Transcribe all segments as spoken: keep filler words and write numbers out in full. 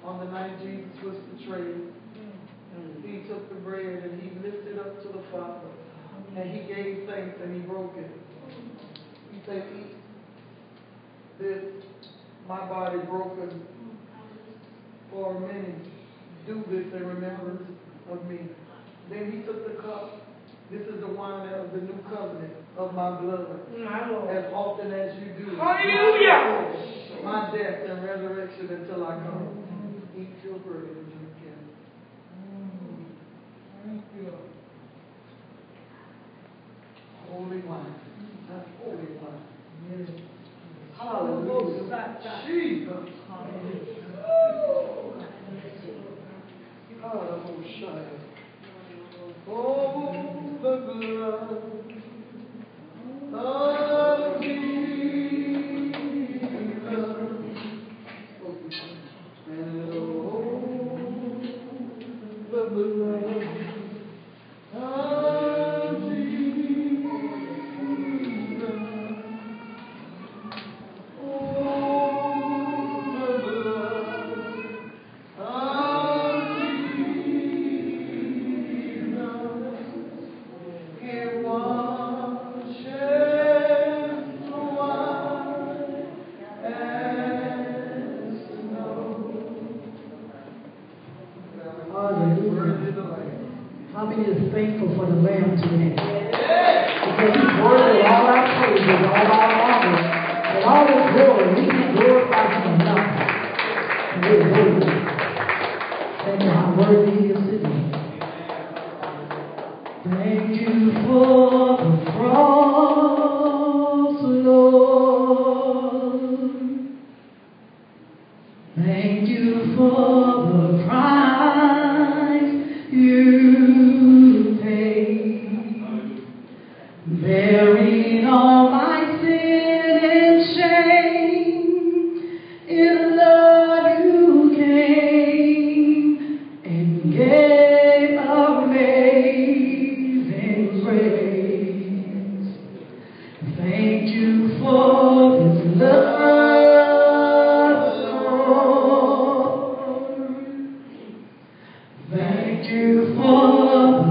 on the night Jesus was betrayed, he took the bread and he lifted up to the Father, and he gave thanks and he broke it. He said, eat this, my body broken for many. Do this in remembrance of me. Then he took the cup. This is the wine of the new covenant of my blood. As often as you do. Hallelujah! My death and resurrection until I come. Eat your bread and drink it. Thank you. Holy wine. That's holy wine. Yes. Hallelujah. Jesus. Hallelujah. Oh, the blood of Jesus. And oh, the blood of Jesus. How many is thankful for the Lamb today? Because he's worthy of all our praises, all our honor, and all his glory. We can glorify him enough. And we're worthy. Thank you how worthy he is today. Thank you for the cross, Lord. Thank you for the price you paid, bearing all my sin and shame. In love you came and gave amazing grace. Thank you for this love, Lord. Thank you for the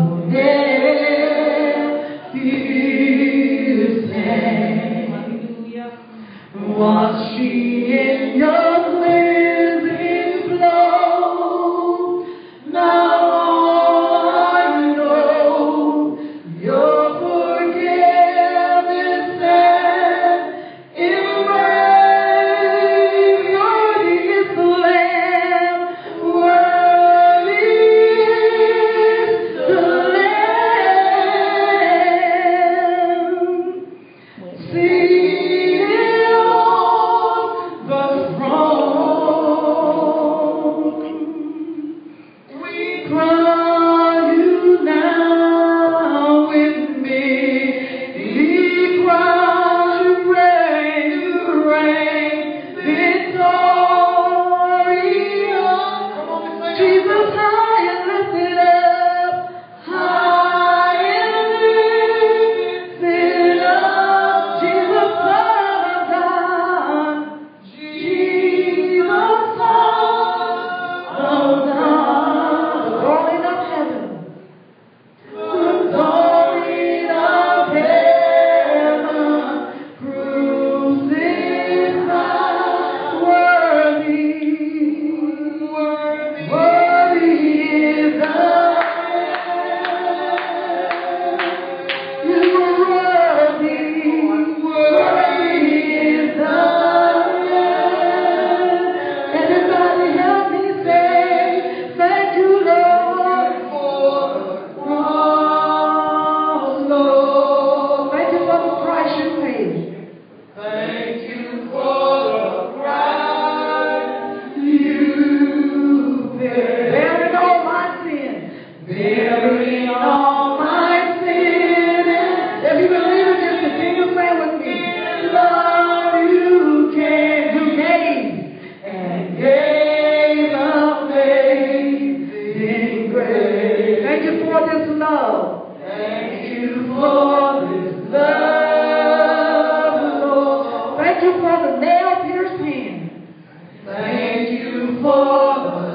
death you sent. Wash me in your cleansing flow. Now I know your forgiveness and embrace. Worthy is the Lamb. Worthy is the Lamb. Seated on the throne, we cry you now with me. We cry you reign, you reign victorious. Jesus high and lifted up, high and lifted up. Jesus Son of God, Jesus Son of God. The glory of heaven, the glory of heaven, crucified, worthy, worthy, worthy is the Lamb. You are worthy, worthy is the Lamb. Everybody help me say, thank you, Lord, for the cross, Lord. Thank you for the price you paid. Thank you for the price you paid. Bearing all my sin. Bearing all my sin. If you believe it, just continue praying with me. Lord, you came, you gave, and gave amazing grace. Thank you for this love. Thank you for this love, Lord. Thank you for the nail-pierced hand. Thank you for the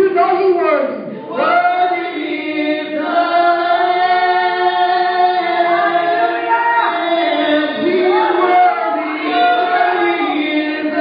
you know He worthy. Worthy is the Lamb. He is worthy. Worthy is the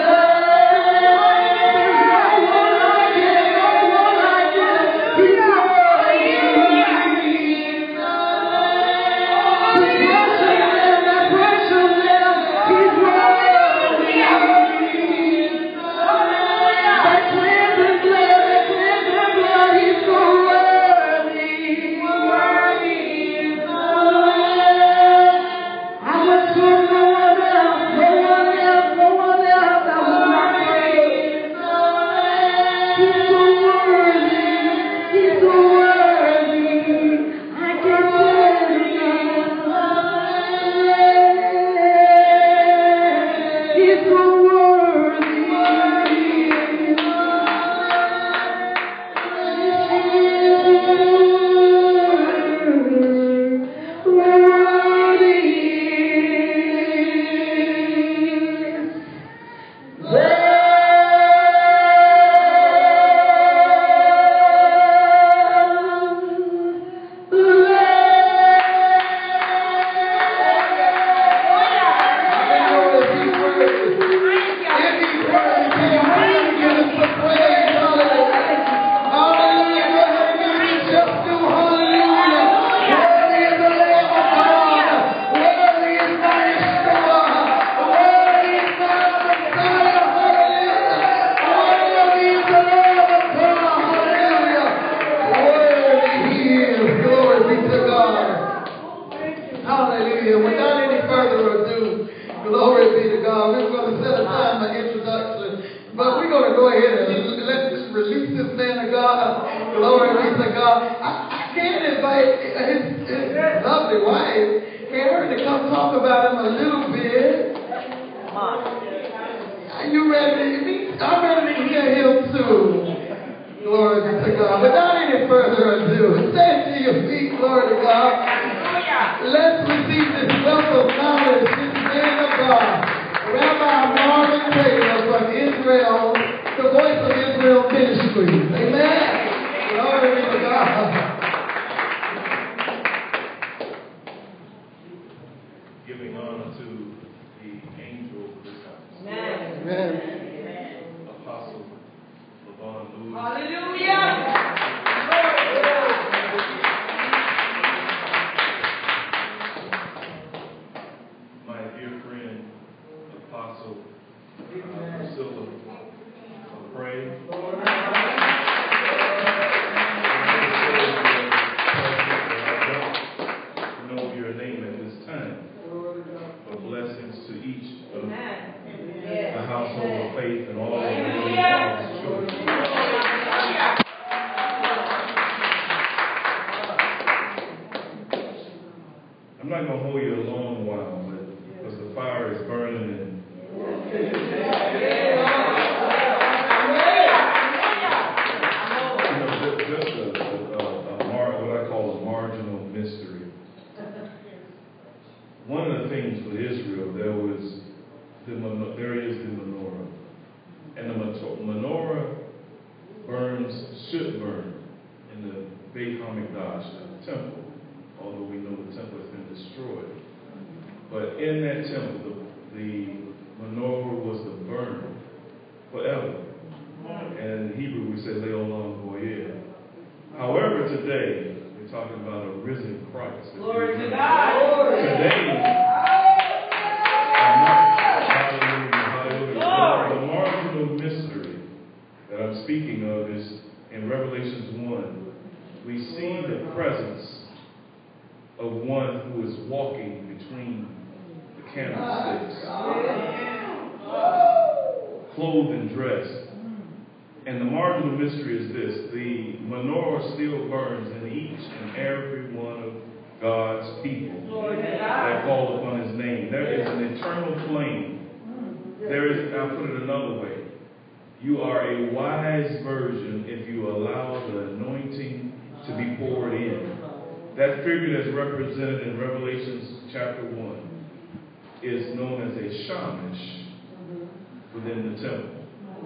You are a wise virgin if you allow the anointing to be poured in. That figure that's represented in Revelation chapter one is known as a shamash within the temple.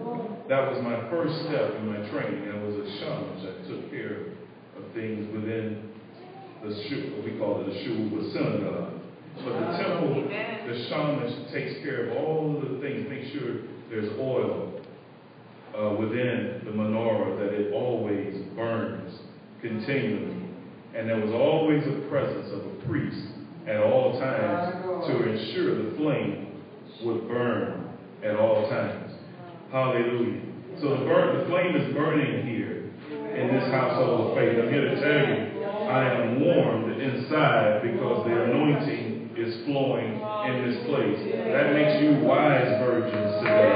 that was my first step in my training. I was a shaman that took care of things within the shul, what we call it the shul, the synagogue. But the temple, the shaman takes care of all of the things, make sure there's oil uh, within the menorah, that it always burns continually. And there was always a presence of a priest at all times to ensure the flame would burn at all times. Hallelujah. So the, burn, the flame is burning here in this household of faith. I'm here to tell you, I am warmed inside because the anointing is flowing in this place. That makes you wise virgins today.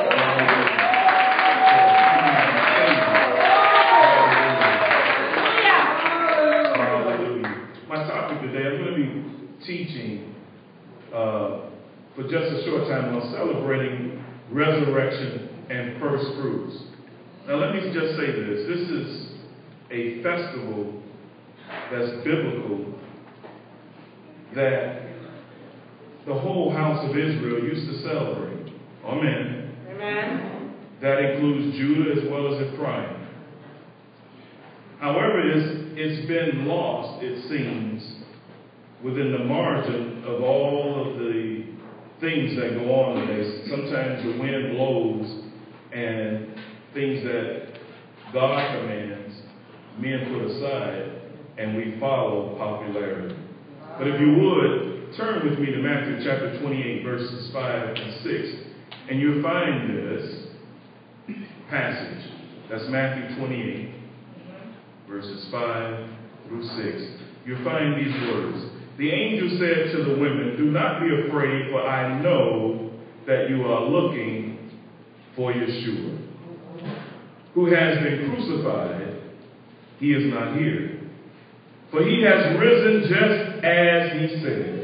Hallelujah. My topic today, I'm going to be teaching uh, for just a short time on celebrating resurrection and first fruits. Now let me just say this. This is a festival that's biblical, that the whole house of Israel used to celebrate. Amen. Amen. That includes Judah as well as Ephraim. However, it's, it's been lost, it seems, within the margin of all of the things that go on today. Sometimes the wind blows and things that God commands, men put aside, and we follow popularity. But if you would, turn with me to Matthew chapter twenty-eight, verses five and six, and you'll find this passage. That's Matthew twenty-eight, verses five through six. You'll find these words. The angel said to the women, "Do not be afraid, for I know that you are looking for Yeshua, who has been crucified. He is not here, for he has risen just as he said."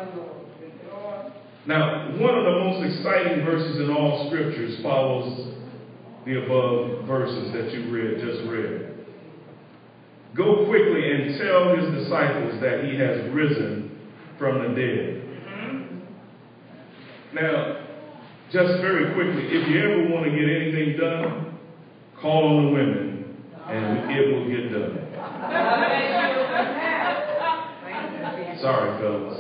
Now, one of the most exciting verses in all scriptures follows the above verses that you read, just read. Go quickly and tell his disciples that he has risen from the dead. Mm-hmm. Now, just very quickly, if you ever want to get anything done, call on the women, and it will get done. Sorry, fellas.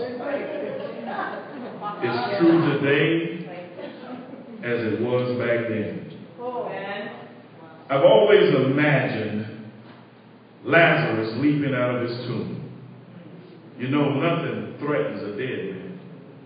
It's true today as it was back then. I've always imagined Lazarus leaping out of his tomb. You know, nothing threatens a dead man.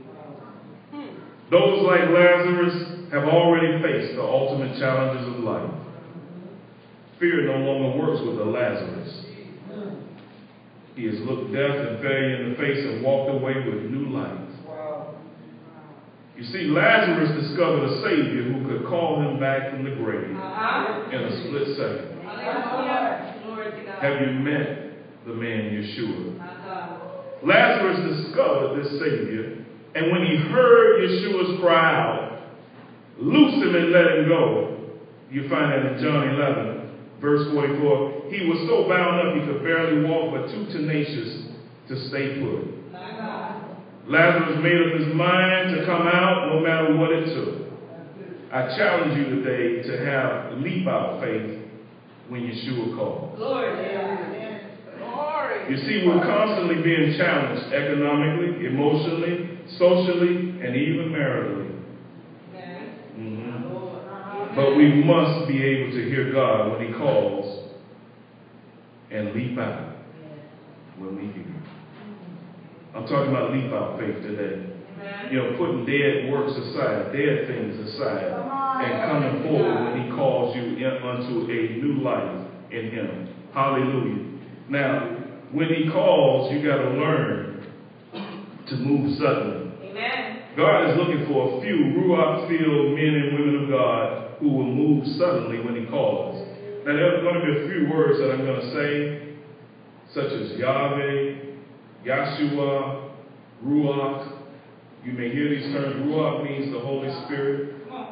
Those like Lazarus have already faced the ultimate challenges of life. Fear no longer works with a Lazarus. He has looked death and failure in the face and walked away with new life. You see, Lazarus discovered a Savior who could call him back from the grave uh-huh. in a split second. Uh-huh. Have you met the man Yeshua? Uh-huh. Lazarus discovered this Savior, and when he heard Yeshua's cry out, "Loose him and let him go," you find that in John eleven, verse forty-four, he was so bound up he could barely walk, but too tenacious to stay put. Lazarus made up his mind to come out no matter what it took. I challenge you today to have leap-out faith when Yeshua calls. Lord, you see, we're constantly being challenged economically, emotionally, socially, and even maritally. Mm-hmm. But we must be able to hear God when he calls and leap out when we hear. I'm talking about leap out faith today. Amen. You know, putting dead works aside, dead things aside, and coming forward when he calls you in, unto a new life in him. Hallelujah. Now, when he calls, you got to learn to move suddenly. Amen. God is looking for a few Ruach-filled men and women of God who will move suddenly when he calls. Now, there are going to be a few words that I'm going to say, such as Yahweh, Yahshua, Ruach. You may hear these terms. Ruach means the Holy Spirit.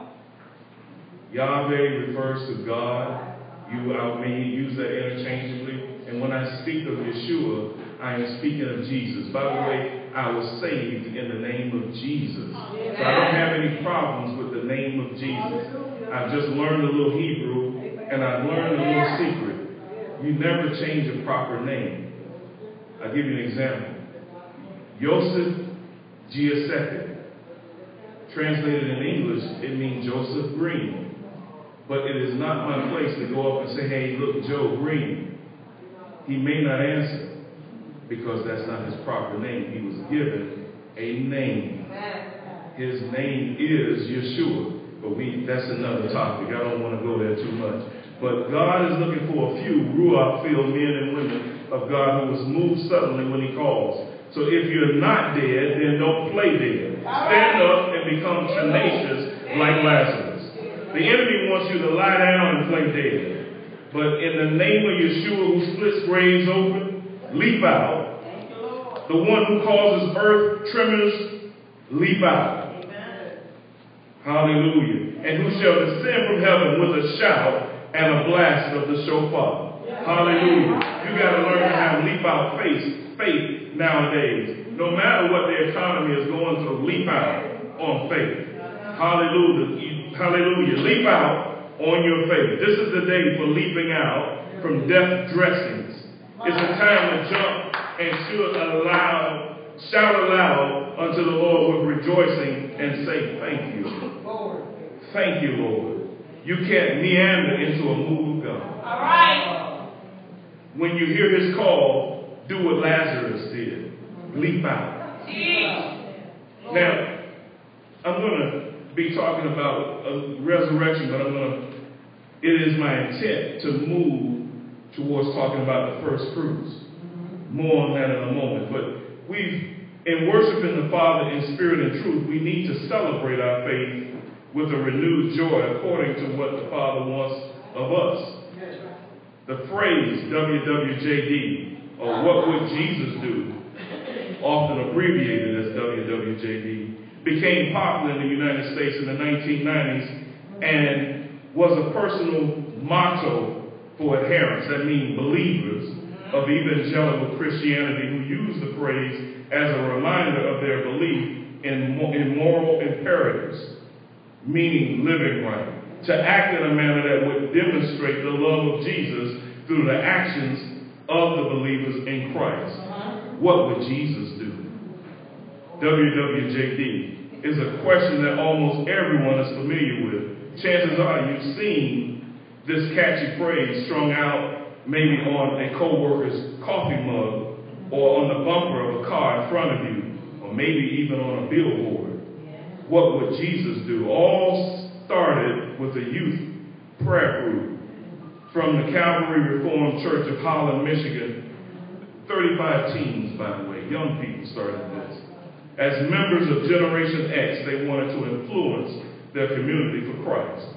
Yahweh refers to God. You I may use that interchangeably. And when I speak of Yeshua, I am speaking of Jesus. By the way, I was saved in the name of Jesus. So I don't have any problems with the name of Jesus. I've just learned a little Hebrew, and I've learned a little secret. You never change a proper name. I'll give you an example. Joseph Giuseppe. Translated in English, it means Joseph Green. But it is not my place to go up and say, hey, look, Joe Green. He may not answer because that's not his proper name. He was given a name. His name is Yeshua. But we that's another topic. I don't want to go there too much. But God is looking for a few Ruach-filled men and women of God who was moved suddenly when he calls. So if you're not dead, then don't play dead. Stand up and become tenacious like Lazarus. The enemy wants you to lie down and play dead. But in the name of Yeshua who splits graves open, leap out. The one who causes earth tremors, leap out. Hallelujah. And who shall descend from heaven with a shout and a blast of the shofar. Hallelujah. You got to learn to have leap out faith, faith nowadays. No matter what the economy is going through, leap out on faith. Hallelujah. Hallelujah. Leap out on your faith. This is the day for leaping out from death dressings. It's a time to jump and should allow, shout aloud unto the Lord with rejoicing and say, thank you. Thank you, Lord. You can't meander into a move of God. All right. When you hear his call, do what Lazarus did. Leap out. Now, I'm going to be talking about a resurrection, but I'm going to, it is my intent to move towards talking about the first fruits. More on that in a moment. But we've, in worshiping the Father in spirit and truth, we need to celebrate our faith with a renewed joy according to what the Father wants of us. The phrase W W J D, or what would Jesus do, often abbreviated as W W J D, became popular in the United States in the nineteen nineties and was a personal motto for adherents, that means believers of evangelical Christianity who use the phrase as a reminder of their belief in, in moral imperatives, meaning living right, to act in a manner that would demonstrate the love of Jesus through the actions of the believers in Christ. What would Jesus do? W W J D is a question that almost everyone is familiar with. Chances are you've seen this catchy phrase strung out maybe on a co-worker's coffee mug or on the bumper of a car in front of you, or maybe even on a billboard. What would Jesus do? All started with a youth prayer group from the Calvary Reformed Church of Holland, Michigan. thirty-five teens, by the way, young people started this. As members of Generation X, they wanted to influence their community for Christ.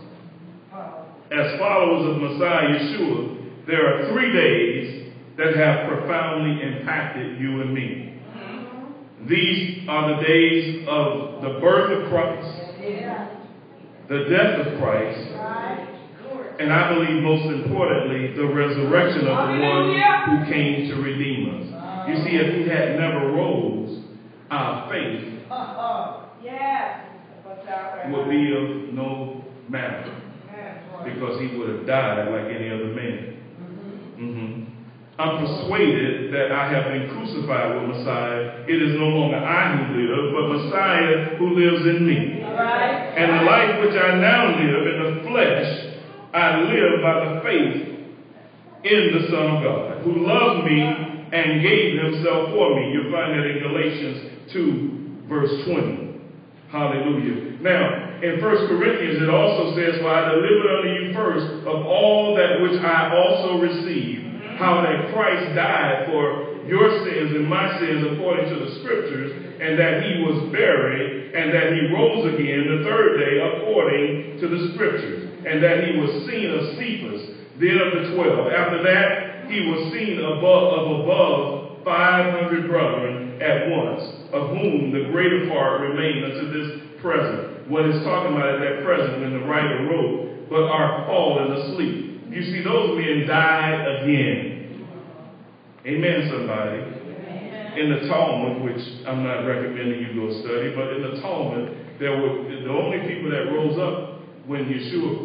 As followers of Messiah Yeshua, there are three days that have profoundly impacted you and me. These are the days of the birth of Christ, the death of Christ, and I believe most importantly, the resurrection of the one who came to redeem us. You see, if he had never rose, our faith would be of no matter, because he would have died like any other man. Mm-hmm. I'm persuaded that I have been crucified with Messiah. It is no longer I who live, but Messiah who lives in me. Right. And the life which I now live in the flesh, I live by the faith in the Son of God, who loved me and gave himself for me. You'll find that in Galatians two, verse twenty. Hallelujah. Now, in First Corinthians, it also says, for I delivered unto you first of all that which I also received, how that Christ died for your sins and my sins according to the scriptures, and that he was buried, and that he rose again the third day according to the scriptures, and that he was seen of Cephas, then of the twelve. After that, he was seen above of above five hundred brethren at once, of whom the greater part remain unto this present. What is talking about at that present when the writer wrote, but are fallen asleep. You see, those men died again. Amen, somebody. Amen. In the Talmud, which I'm not recommending you go study, but in the Talmud, there were the only people that rose up when Yeshua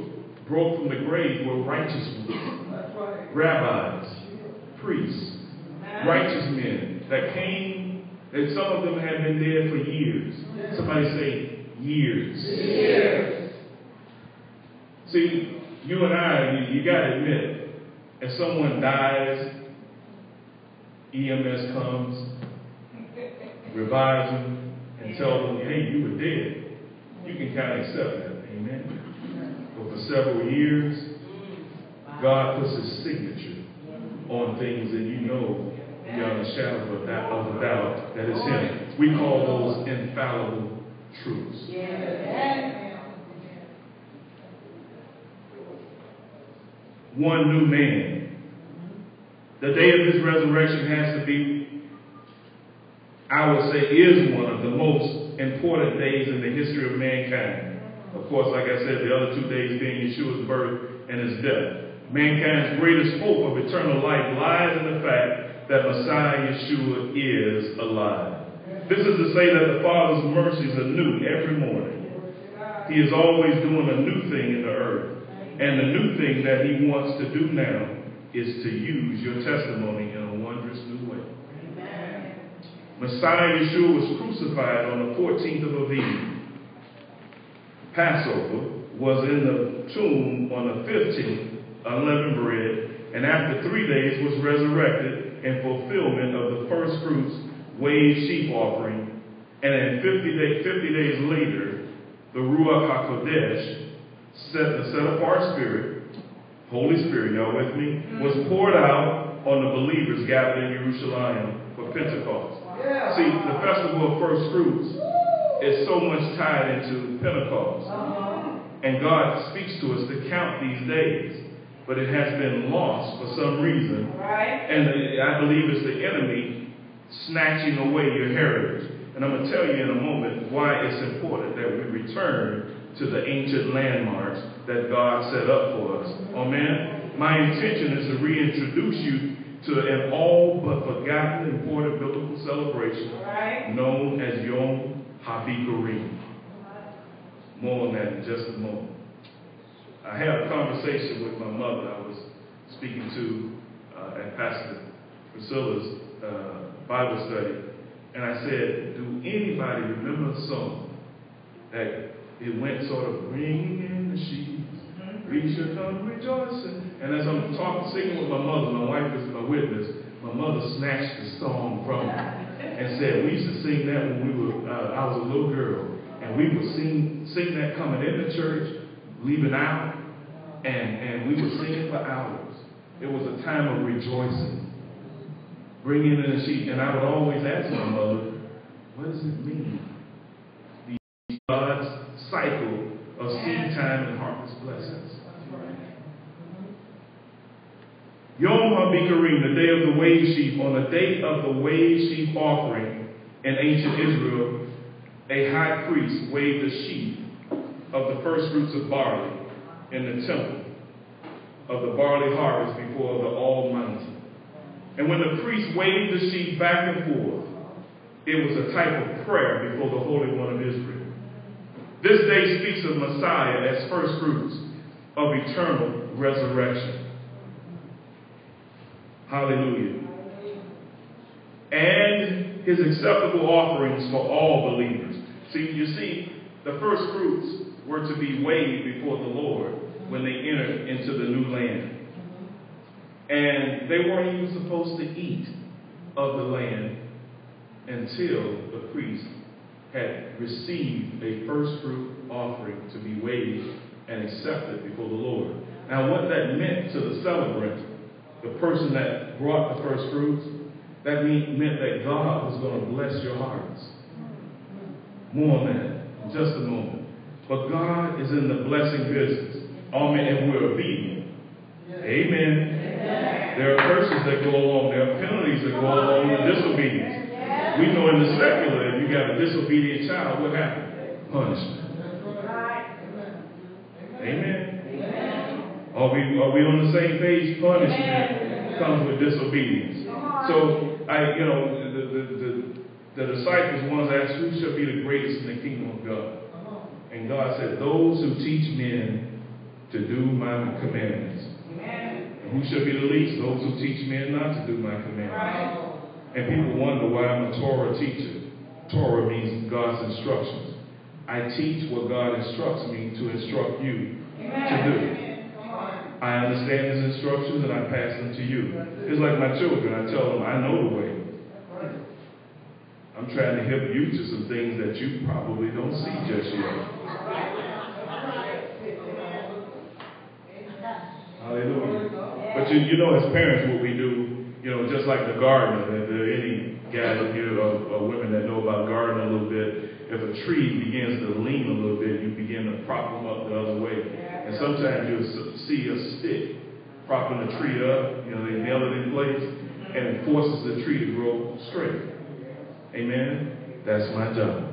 brought from the grave were righteous ones. That's right. Rabbis, priests, righteous men that came, and some of them had been dead for years. Somebody say years. Years. See, you and I, you, you got to admit, if someone dies, E M S comes, revives them, and tells them, hey, you were dead. You can kind of accept that. Amen. But for several years, God puts his signature on things, and you know beyond a shadow of a doubt, of a doubt that it's him. We call those infallible truths. One new man. The day of his resurrection has to be, I would say, is one of the most important days in the history of mankind. Of course, like I said, the other two days being Yeshua's birth and his death. Mankind's greatest hope of eternal life lies in the fact that Messiah Yeshua is alive. This is to say that the Father's mercies are new every morning. He is always doing a new thing in the earth. And the new thing that he wants to do now is to use your testimony in a wondrous new way. Amen. Messiah Yeshua was crucified on the fourteenth of Aviv. Passover was in the tomb on the fifteenth, unleavened bread, and after three days was resurrected in fulfillment of the first fruits waved sheep offering. And then fifty, day, fifty days later, the Ruach HaKodesh, set, the set-apart Spirit, Holy Spirit, y'all with me, was poured out on the believers gathered in Jerusalem for Pentecost. Yeah. See, the festival of first fruits is so much tied into Pentecost. Uh-huh. And God speaks to us to count these days. But it has been lost for some reason. Right. And the, I believe it's the enemy snatching away your heritage. And I'm going to tell you in a moment why it's important that we return to the ancient landmarks that God set up for us. Amen. My intention is to reintroduce you to an all but forgotten important biblical celebration right. known as Yom HaBikurim. More on that in just a moment. I had a conversation with my mother. I was speaking to uh, at Pastor Priscilla's uh, Bible study, and I said, do anybody remember a song that it went sort of ringing in the sheets, we should come rejoicing. And as I'm talking, singing with my mother, my wife is a witness, my mother snatched the song from me and said, we used to sing that when we were, uh, I was a little girl, and we would sing, sing that coming into church, leaving out, and, and we would sing it for hours. It was a time of rejoicing. Bringing in the sheet, and I would always ask my mother, what does it mean? The God's cycle of seed time and harvest blessings. Yom HaBikurim, the day of the wave sheaf, on the day of the wave sheaf offering in ancient Israel, a high priest waved the sheaf of the first fruits of barley in the temple of the barley harvest before the Almighty. And when the priest waved the sheaf back and forth, it was a type of prayer before the Holy One of Israel. This day speaks of Messiah as first fruits of eternal resurrection. Hallelujah. And his acceptable offerings for all believers. See, you see, the first fruits were to be waved before the Lord when they entered into the new land. And they weren't even supposed to eat of the land until the priest had received a first fruit offering to be waved and accepted before the Lord. Now, what that meant to the celebrant, the person that brought the first fruits, that mean, meant that God was going to bless your hearts. More on that in just a moment. But God is in the blessing business. Amen. And we're obedient. Amen. Amen. There are curses that go along. There are penalties that go along with disobedience. Yes. We know in the secular, if you got a disobedient child, what happens? Punishment. Amen. Amen. Are we are we on the same page? Punishment Amen. Comes with disobedience. So I, you know, the the, the, the disciples once asked, who shall be the greatest in the kingdom of God? And God said, those who teach men to do my commandments. Amen. And who shall be the least? Those who teach men not to do my commandments. Right. And people wonder why I'm a Torah teacher. Torah means God's instructions. I teach what God instructs me to instruct you Amen. to do. Amen. I understand His instructions and I pass them to you. It's like my children. I tell them I know the way. I'm trying to help you to some things that you probably don't see just yet. Hallelujah. But you, you know, as parents, what we do, you know, just like the gardener, if there are any guys here or, or women that know about gardening a little bit, if a tree begins to lean a little bit, you begin to prop them up the other way. And sometimes you'll see a stick propping the tree up, you know, they nail it in place, and it forces the tree to grow straight. Amen? That's my job.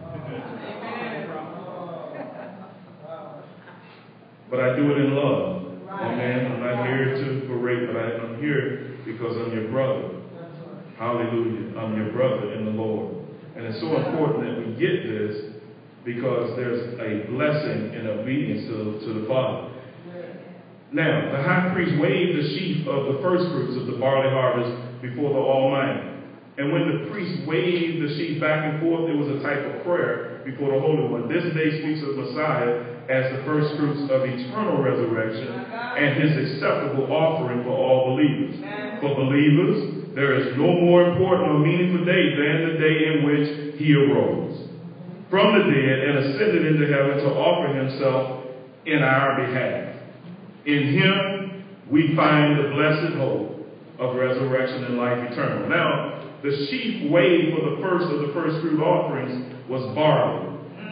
But I do it in love. Amen? I'm not here to berate, but I, I'm here because I'm your brother. Hallelujah. I'm your brother in the Lord. And it's so important that we get this because there's a blessing in obedience to, to the Father. Now, the high priest waved the sheaf of the first fruits of the barley harvest before the Almighty. And when the priest waved the sheaf back and forth, it was a type of prayer before the Holy One. This day speaks of Messiah as the first fruits of eternal resurrection and his acceptable offering for all believers. For believers, there is no more important or meaningful day than the day in which he arose from the dead and ascended into heaven to offer himself in our behalf. In him, we find the blessed hope of resurrection and life eternal. Now, the sheaf weighed for the first of the first fruit offerings was barley.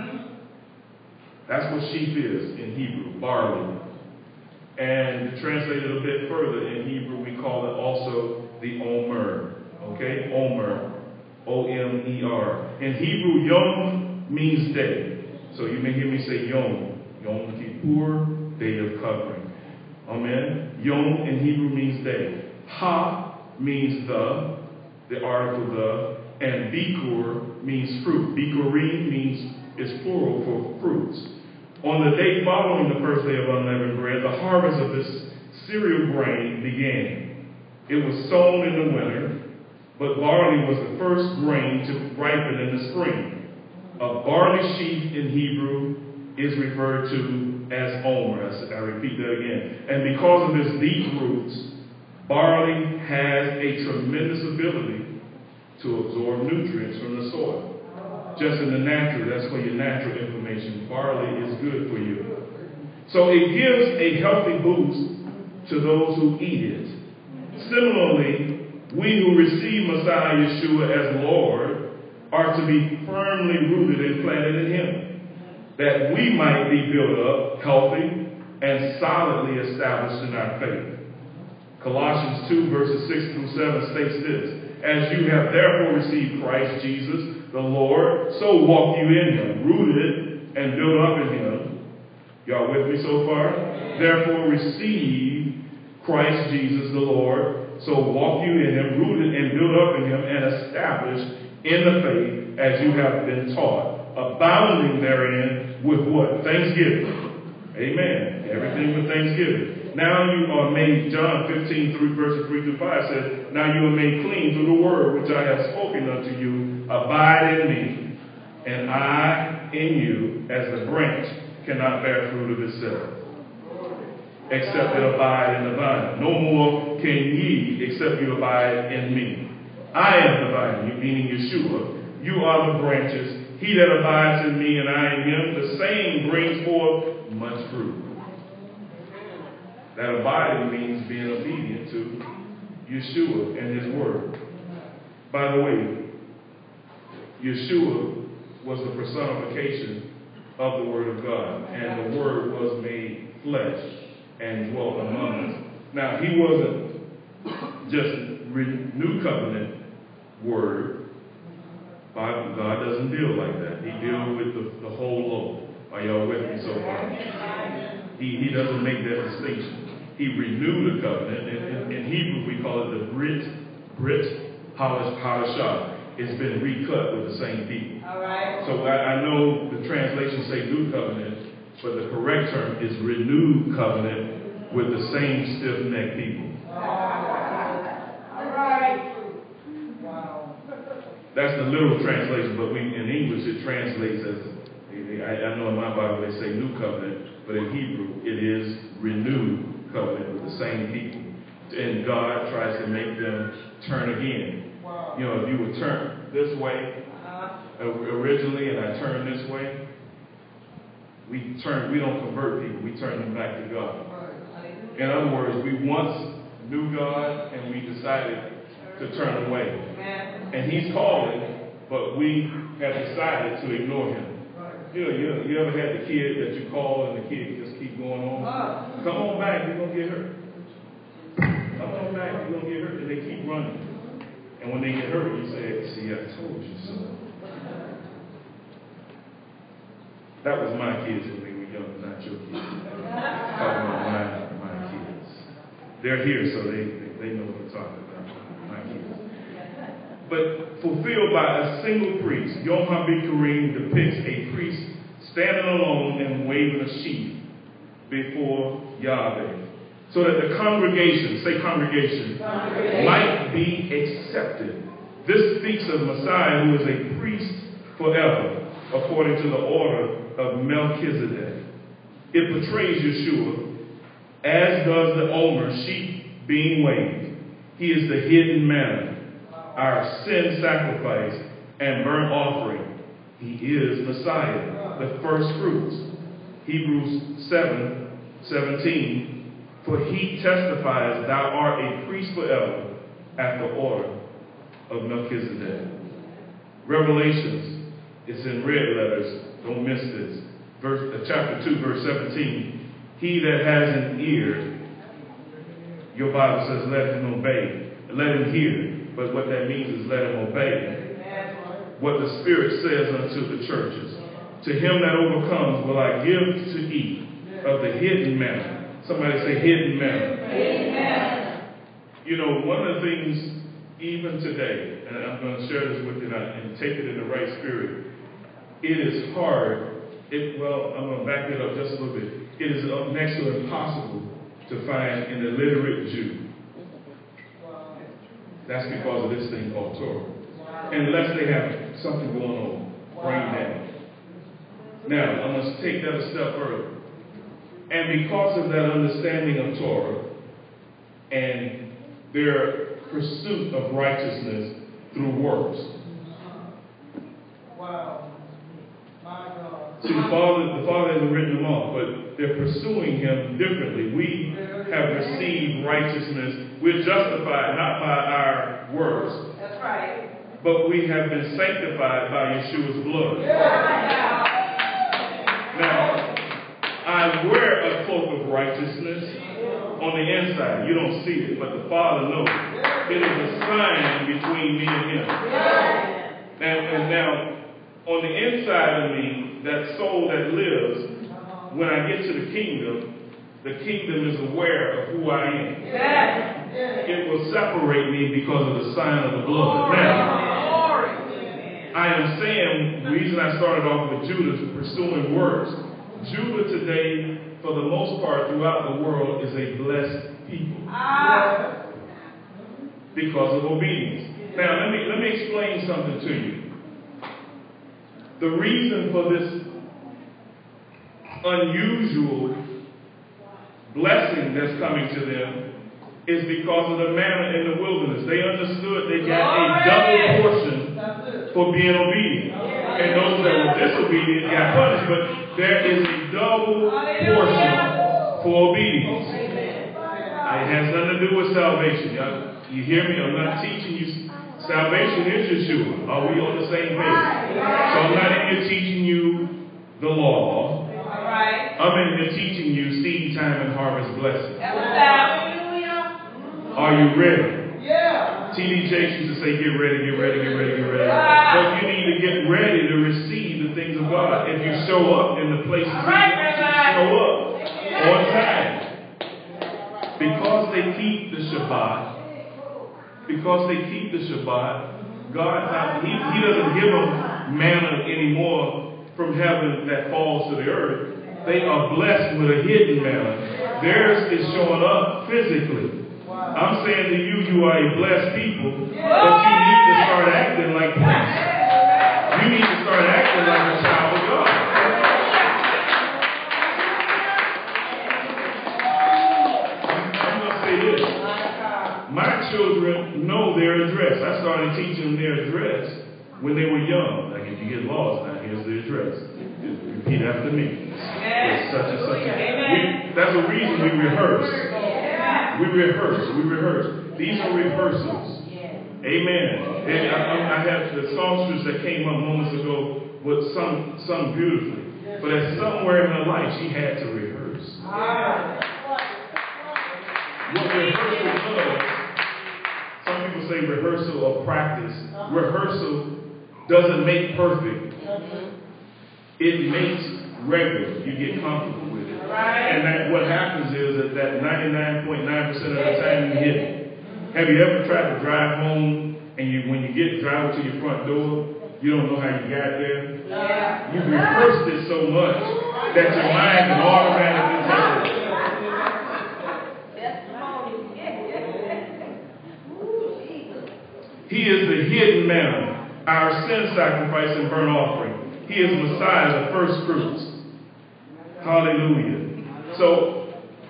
That's what sheaf is in Hebrew, barley. And to translate it a bit further, in Hebrew we call it also the omer. Okay? Omer. O M E R. In Hebrew, Yom means day. So you may hear me say Yom. Yom Kippur, day of covering. Amen? Yom in Hebrew means day. Ha means the, the article the, and bikur means fruit. Bikurim means, is plural for fruits. On the day following the first day of unleavened bread, the harvest of this cereal grain began. It was sown in the winter, but barley was the first grain to ripen in the spring. A barley sheaf in Hebrew is referred to as omer. I repeat that again. And because of its deep roots, barley has a tremendous ability to absorb nutrients from the soil. Just in the natural, that's for your natural information. Barley is good for you. So it gives a healthy boost to those who eat it. Similarly, we who receive Messiah Yeshua as Lord are to be firmly rooted and planted in him, that we might be built up, healthy, and solidly established in our faith. Colossians two, verses six through seven states this: as you have therefore received Christ Jesus, the Lord, so walk you in him, rooted and built up in him. Y'all with me so far? Therefore receive Christ Jesus, the Lord, so walk you in him, rooted and built up in him, and established in the faith as you have been taught, abounding therein with what? Thanksgiving. Amen. Everything with thanksgiving. Now you are made, John fifteen, three, verses three through five says, now you are made clean through the word which I have spoken unto you. Abide in me, and I in you, as the branch cannot bear fruit of itself, except it abide in the vine. No more can ye, except you abide in me. I am the vine, meaning Yeshua. You are the branches. He that abides in me and I in him, the same brings forth much fruit. That abiding means being obedient to Yeshua and his word. By the way, Yeshua was the personification of the word of God, and the word was made flesh and dwelt among us. Now, he wasn't just new covenant word. God doesn't deal like that. He deals with the, the whole law. Are y'all with me so far? He, he doesn't make that distinction. He renewed the covenant. In, in, in Hebrew, we call it the Brit, Brit Hadashah. It's been recut with the same people. All right. So I, I know the translations say new covenant, but the correct term is renewed covenant with the same stiff-necked people. All right. Wow. That's the literal translation, but we, in English it translates as, I, I know in my Bible they say new covenant, but in Hebrew it is renewed covenant with the same people. And God tries to make them turn again. Wow. You know, if you would turn this way uh, originally and I turn this way, we turn, we don't convert people, we turn them back to God. In other words, we once knew God and we decided to turn away. And He's calling, but we have decided to ignore Him. You know, you, you ever had the kid that you call and the kid just keep going on? Come on back, you're going to get hurt. Come on back, you're going to get hurt. And they keep running. And when they get hurt, you say, see, I told you so. That was my kids when they were young, not your kids. I'm talking about my, my kids. They're here, so they, they, they know what I'm talking about. My kids. But fulfilled by a single priest, Yom HaBikurim depicts a priest standing alone and waving a sheaf before Yahweh, so that the congregation, say congregation, congregation, might be accepted. This speaks of Messiah, who is a priest forever, according to the order of Melchizedek. It portrays Yeshua, as does the Omer, sheep being waved. He is the hidden manna, our sin sacrifice and burnt offering. He is Messiah, the first fruits. Hebrews seven seventeen, for he testifies, thou art a priest forever, after order of Melchizedek. Revelations, it's in red letters, don't miss this. Verse, uh, chapter two, verse seventeen, he that has an ear, your Bible says, let him obey, let him hear. But what that means is let him obey what the Spirit says unto the churches. To him that overcomes will I give to eat of the hidden manna. Somebody say hidden manna. Amen. You know, one of the things even today, and I'm going to share this with you now and take it in the right spirit, it is hard. It, well, I'm going to back it up just a little bit. It is next to impossible to find an illiterate Jew. That's because of this thing called Torah. Unless they have something going on, brain damage. Now, I must take that a step further. And because of that understanding of Torah and their pursuit of righteousness through works. Wow. My God. See, the Father, the Father hasn't written them off, but they're pursuing Him differently. We have received righteousness. We're justified not by our works. That's right. But we have been sanctified by Yeshua's blood. Yeah. Now, I wear a cloak of righteousness on the inside. You don't see it, but the Father knows. It is a sign between me and Him. And, and now, on the inside of me, that soul that lives, when I get to the kingdom, the kingdom is aware of who I am. Yes. It will separate me because of the sign of the blood. Now, I am saying, the reason I started off with Judah pursuing works, Judah today, for the most part, throughout the world, is a blessed people. Ah. Because of obedience. Now, let me, let me explain something to you. The reason for this unusual blessing that's coming to them is because of the manna in the wilderness. They understood they got a double portion for being obedient. And those that were disobedient got punished, but there is a double portion for obedience. It has nothing to do with salvation. Y'all, you hear me? I'm not teaching you. Salvation is Yeshua. Are we on the same page? So I'm not in here teaching you the law. I'm in here teaching you seed time and harvest blessing. Are you ready? Yeah. T D Jakes used to say, get ready, get ready, get ready, get ready. But you need to get ready to receive the things of God. If you show up in the places you show up on time. Because they keep the Shabbat, because they keep the Shabbat, God, he, he doesn't give them manna anymore from heaven that falls to the earth. They are blessed with a hidden manna. Theirs is showing up physically. I'm saying to you, you are a blessed people, but you need to start acting like priests. You need to start acting like a child of God. I'm going to say this. My children know their address. I started teaching them their address when they were young. Like, if you get lost, now here's the address. Just repeat after me. It's such and such. We, that's the reason we rehearse. We rehearse. We rehearse. These are rehearsals. Amen. And I, I had the songstress that came up moments ago, was sung, sung beautifully. But at somewhere in her life, she had to rehearse. What rehearsal does, some people say rehearsal or practice. Rehearsal doesn't make perfect. It makes regular. You get comfortable with it. And that what happens is that, that ninety-nine point nine percent of the time you hit it. Have you ever tried to drive home and you when you get drive to your front door, you don't know how you got there? Yeah. You rehearsed it so much that your mind can automatically tell it. He is the hidden manna, our sin sacrifice and burnt offering. He is Messiah, the first fruits. Hallelujah. So,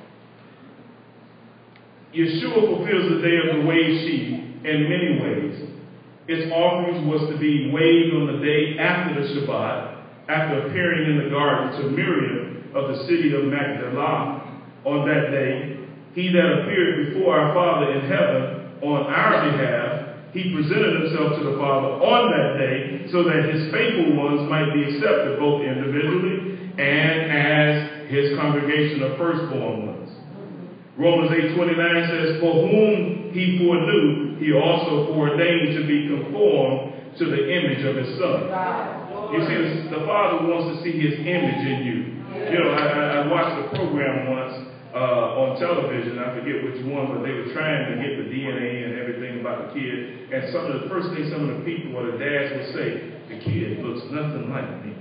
Yeshua fulfills the day of the waved sheep in many ways. Its offerings was to be waved on the day after the Shabbat, after appearing in the garden to Miriam of the city of Magdala on that day. He that appeared before our Father in heaven on our behalf, he presented himself to the Father on that day so that his faithful ones might be accepted both individually and as his congregation of firstborn ones. Romans eight twenty-nine says, for whom he foreknew, he also foreordained to be conformed to the image of his Son. You see, the Father wants to see his image in you. You know, I, I watched a program once uh, on television, I forget which one, but they were trying to get the D N A and everything about the kid. And some of the first things some of the people or the dads would say, the kid looks nothing like me.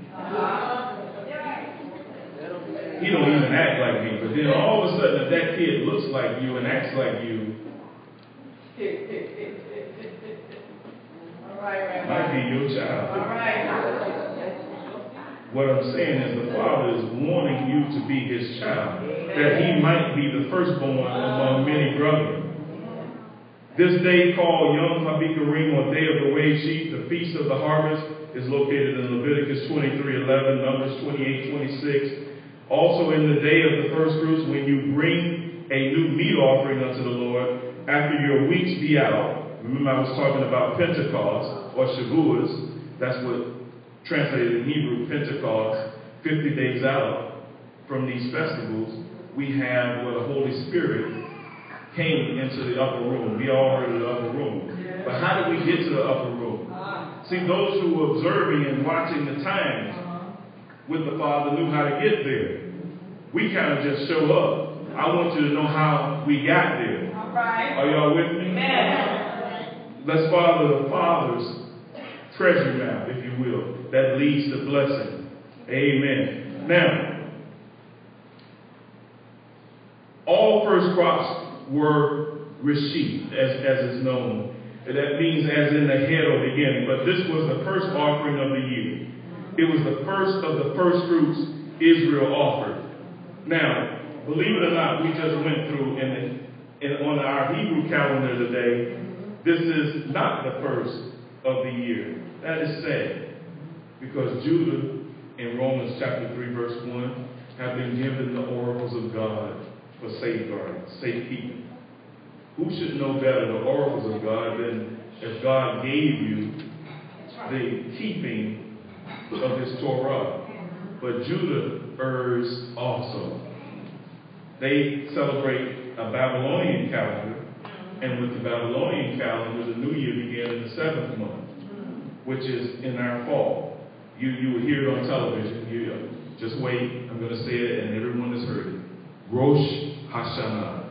He don't even act like me. But then all of a sudden, if that kid looks like you and acts like you, All right, might be your child. All right. What I'm saying is the Father is wanting you to be his child, that he might be the firstborn among many brethren. This day called Yom HaBikurim, or Day of the Waved Sheep, the Feast of the Harvest, is located in Leviticus twenty-three eleven, Numbers twenty-eight twenty-six. Also in the day of the first fruits, when you bring a new meat offering unto the Lord, after your weeks be out. Remember I was talking about Pentecost, or Shavuos. That's what translated in Hebrew, Pentecost, fifty days out from these festivals. We have where the Holy Spirit came into the upper room. We all heard of the upper room. But how did we get to the upper room? See, those who were observing and watching the times with the Father knew how to get there. We kind of just show up. I want you to know how we got there. All right. Are y'all with me? Amen. Let's follow the Father's treasure map, if you will, that leads to blessing. Amen. Now, all first crops were resheped, as, as is known. That means as in the head or beginning. But this was the first offering of the year. It was the first of the first fruits Israel offered. Now, believe it or not, we just went through, and in, in, on our Hebrew calendar today, this is not the first of the year. That is sad, because Judah, in Romans chapter three, verse one, have been given the oracles of God for safeguarding, safekeeping. Who should know better the oracles of God than if God gave you the keeping of his Torah? But Judah errs also. They celebrate a Babylonian calendar, and with the Babylonian calendar, the new year began in the seventh month, which is in our fall. You you will hear it on television. You uh, just wait. I'm going to say it, and everyone has heard it. Rosh Hashanah.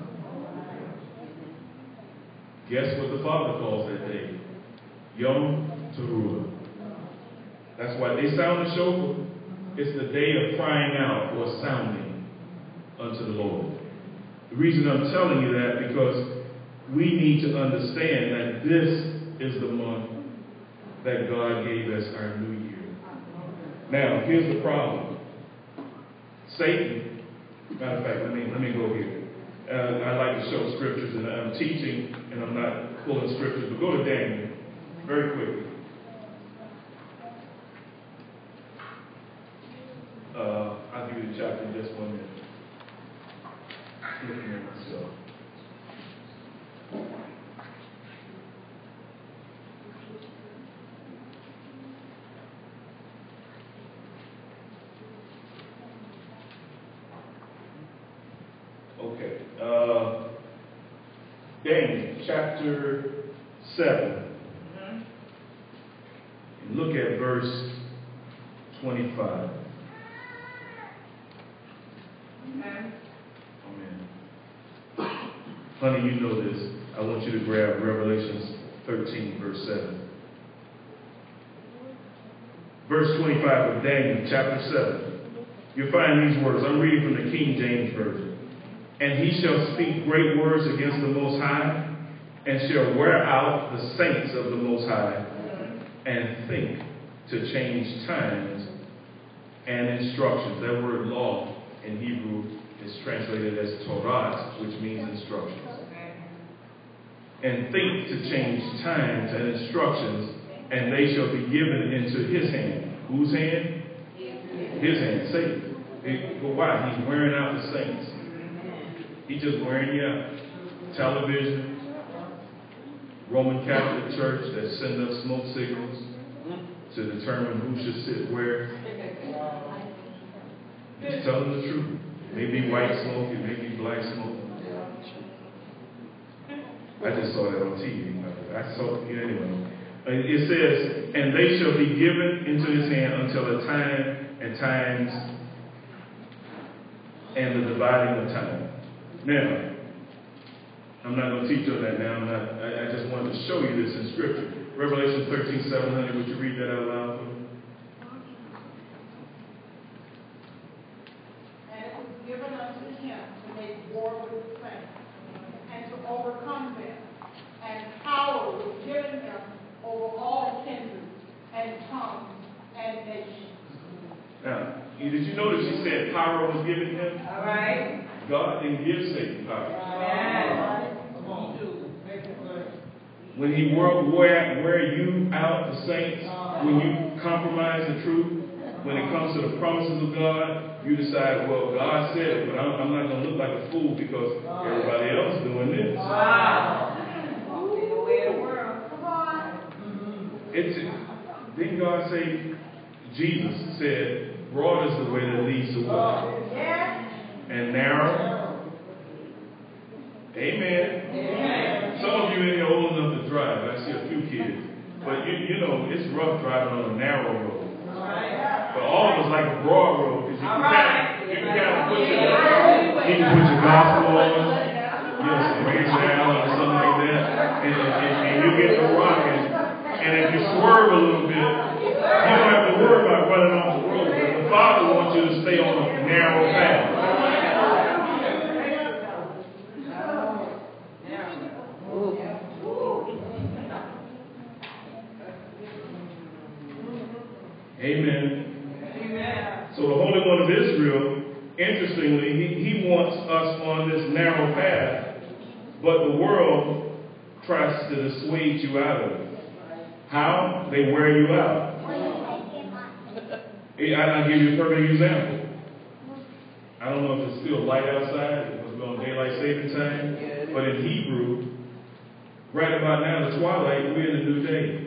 Guess what the Father calls that day? Yom Teruah. That's why they sound the shofar It's the day of crying out or sounding unto the Lord. The reason I'm telling you that because we need to understand that this is the month that God gave us our new year. Now, here's the problem. Satan, matter of fact, let me let me go here. Uh, I like to show scriptures, and I'm teaching, and I'm not pulling scriptures, but go to Daniel very quickly. Uh, I'll give you the chapter in just one minute. Looking at myself. Okay. Uh, Daniel chapter seven. And look at verse twenty-five. Amen. Amen. Honey, you know this. I want you to grab Revelations thirteen, verse seven. Verse twenty-five of Daniel, chapter seven. You'll find these words. I'm reading from the King James Version. And he shall speak great words against the Most High, and shall wear out the saints of the Most High, and think to change times and instructions. That word law in Hebrew is translated as Torah, which means instructions. And think to change times and instructions, and they shall be given into his hand. Whose hand? His hand, Satan. It, but why? He's wearing out the saints. He's just wearing you out. Television, Roman Catholic Church that send up smoke signals to determine who should sit where. Just telling the truth. Maybe white smoke, it may be black smoke. I just saw that on T V. I saw it anyway. It says, and they shall be given into his hand until the time and times and the dividing of time. Now, I'm not going to teach on that now. I'm not, I, I just wanted to show you this in Scripture. Revelation thirteen, seven hundred. Would you read that out loud for me? And it was given unto him to make war with the saints, and to overcome them. And power was given him over all kindreds, and tongues, and nations. Now, did you notice he said power was given him? All right. God didn't give Satan power. Amen. When he wore, wore, wear you out, the saints, when you compromise the truth, when it comes to the promises of God, you decide, well, God said it, but I'm, I'm not going to look like a fool because everybody else is doing this. Wow. The way of the world. Come on. It's, didn't God say, Jesus said, broad is the way that leads to what? Yes. And narrow. Amen. Amen. Some of you in here old enough to drive. I see a few kids. But you, you know, it's rough driving on a narrow road. Right. But all of us like a broad road because you can right. kind of, you can kind of put your, you can put your gospel on, you know, some raise down or something like that, and, and, and you get to rocking. And if you swerve a little bit, you don't have to worry about running off the road. But the Father wants you to stay on a narrow path. Amen. Amen. So the Holy One of Israel, interestingly, he, he wants us on this narrow path, but the world tries to dissuade you out of it. How? They wear you out. I'll give you a perfect example. I don't know if it's still light outside, it was on daylight saving time, but in Hebrew, right about now, the twilight, we're in a new day.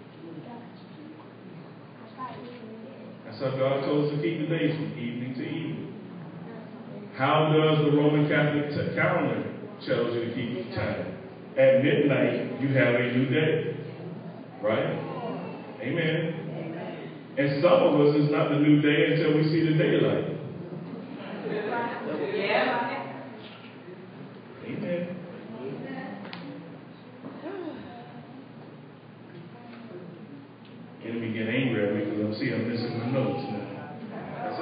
That's how God told us to keep the days from evening to evening. How does the Roman Catholic t- calendar tell you to keep the time? At midnight, you have a new day. Right? Amen. And some of us, it's not the new day until we see the daylight. Yeah. Amen. Enemy get angry at me because I'm seeing I'm missing my notes now.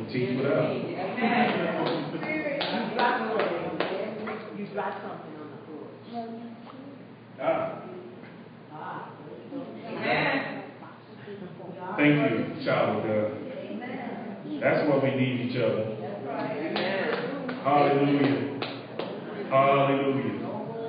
and teach without. You dropped something on the floor. Ah. Amen. Thank you, child of God. That's why we need each other. Hallelujah. Hallelujah.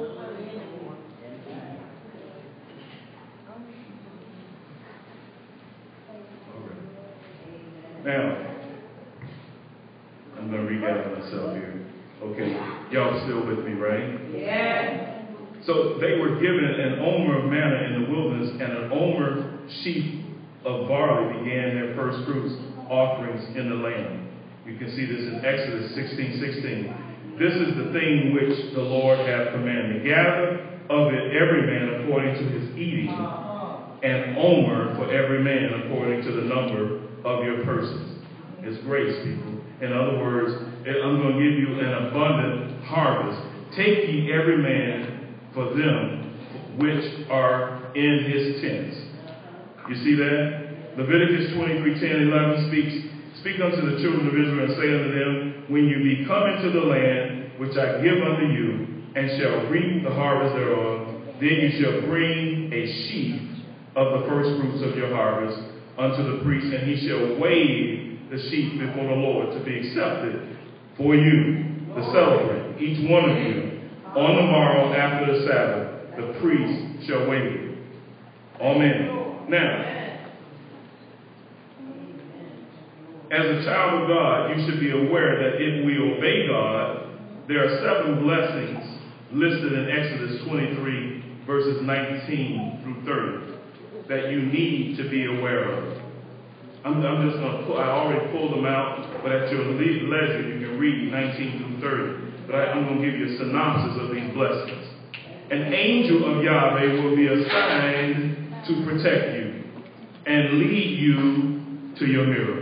Now, I'm going to regather myself here. Okay, y'all still with me, right? Yeah. So they were given an omer of manna in the wilderness, and an omer sheaf of barley began their first fruits offerings in the land. You can see this in Exodus sixteen sixteen. This is the thing which the Lord hath commanded. Gather of it every man according to his eating, and omer for every man according to the number of your persons. It's grace, people. In other words, I'm going to give you an abundant harvest. Take ye every man for them which are in his tents. You see that? Leviticus twenty-three, ten, eleven speaks, Speak unto the children of Israel and say unto them, when you be come into the land which I give unto you, and shall reap the harvest thereof, then you shall bring a sheaf of the first fruits of your harvest unto the priest, and he shall wave the sheaf before the Lord to be accepted for you, the celebrant, each one of you, on the morrow after the Sabbath, the priest shall wave it. Amen. Now, as a child of God, you should be aware that if we obey God, there are seven blessings listed in Exodus twenty-three, verses nineteen through thirty, that you need to be aware of. I'm, I'm just going to pull, I already pulled them out, but at your leisure, you can read nineteen through thirty. But I, I'm going to give you a synopsis of these blessings. An angel of Yahweh will be assigned to protect you and lead you to your miracles.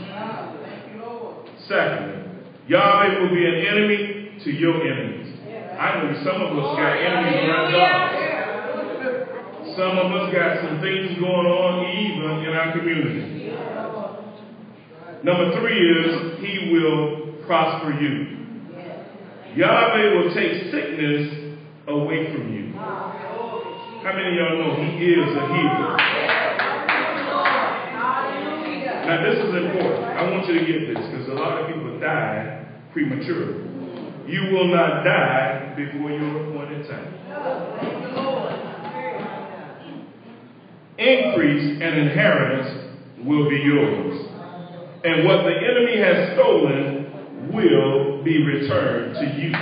Secondly, Yahweh will be an enemy to your enemies. I know some of us got enemies around God. Some of us got some things going on even in our community. Number three is, he will prosper you. Yahweh will take sickness away from you. How many of y'all know he is a healer? Now this is important. I want you to get this, because a lot of people die prematurely. You will not die before your appointed time. Increase and inheritance will be yours. And what the enemy has stolen will be returned to you.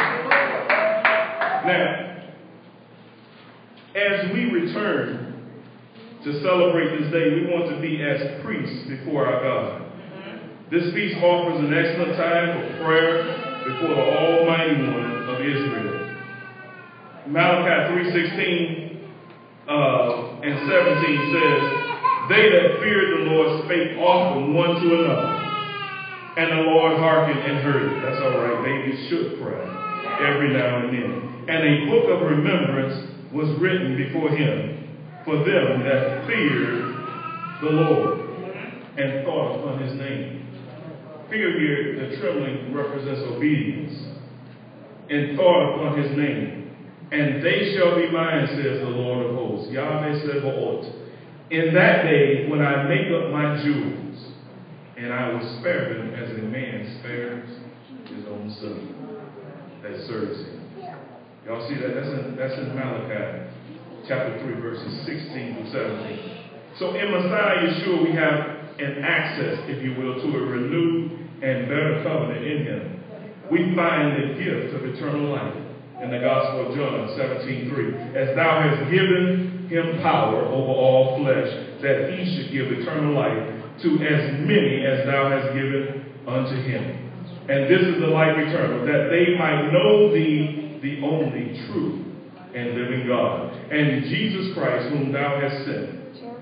Now, as we return to celebrate this day, we want to be as priests before our God. This feast offers an excellent time for prayer before the Almighty One of Israel. Malachi three sixteen uh, and seventeen says, they that feared the Lord spake often one to another, and the Lord hearkened and heard it. That's all right. Babies should cry every now and then. And a book of remembrance was written before him for them that feared the Lord and thought upon his name. Fear here, the trembling represents obedience, and thought upon his name. And they shall be mine, says the Lord of hosts. Yahweh Sebaot. In that day, when I make up my jewels, and I will spare them as a man spares his own son that serves him. Y'all see that? That's in, that's in Malachi chapter three, verses sixteen through seventeen. So in Messiah Yeshua, we have an access, if you will, to a renewed and better covenant in him. We find the gift of eternal life in the Gospel of John seventeen three. As thou hast given him power over all flesh, that he should give eternal life to as many as thou hast given unto him. And this is the life eternal, that they might know thee, the only true and living God, and Jesus Christ, whom thou hast sent.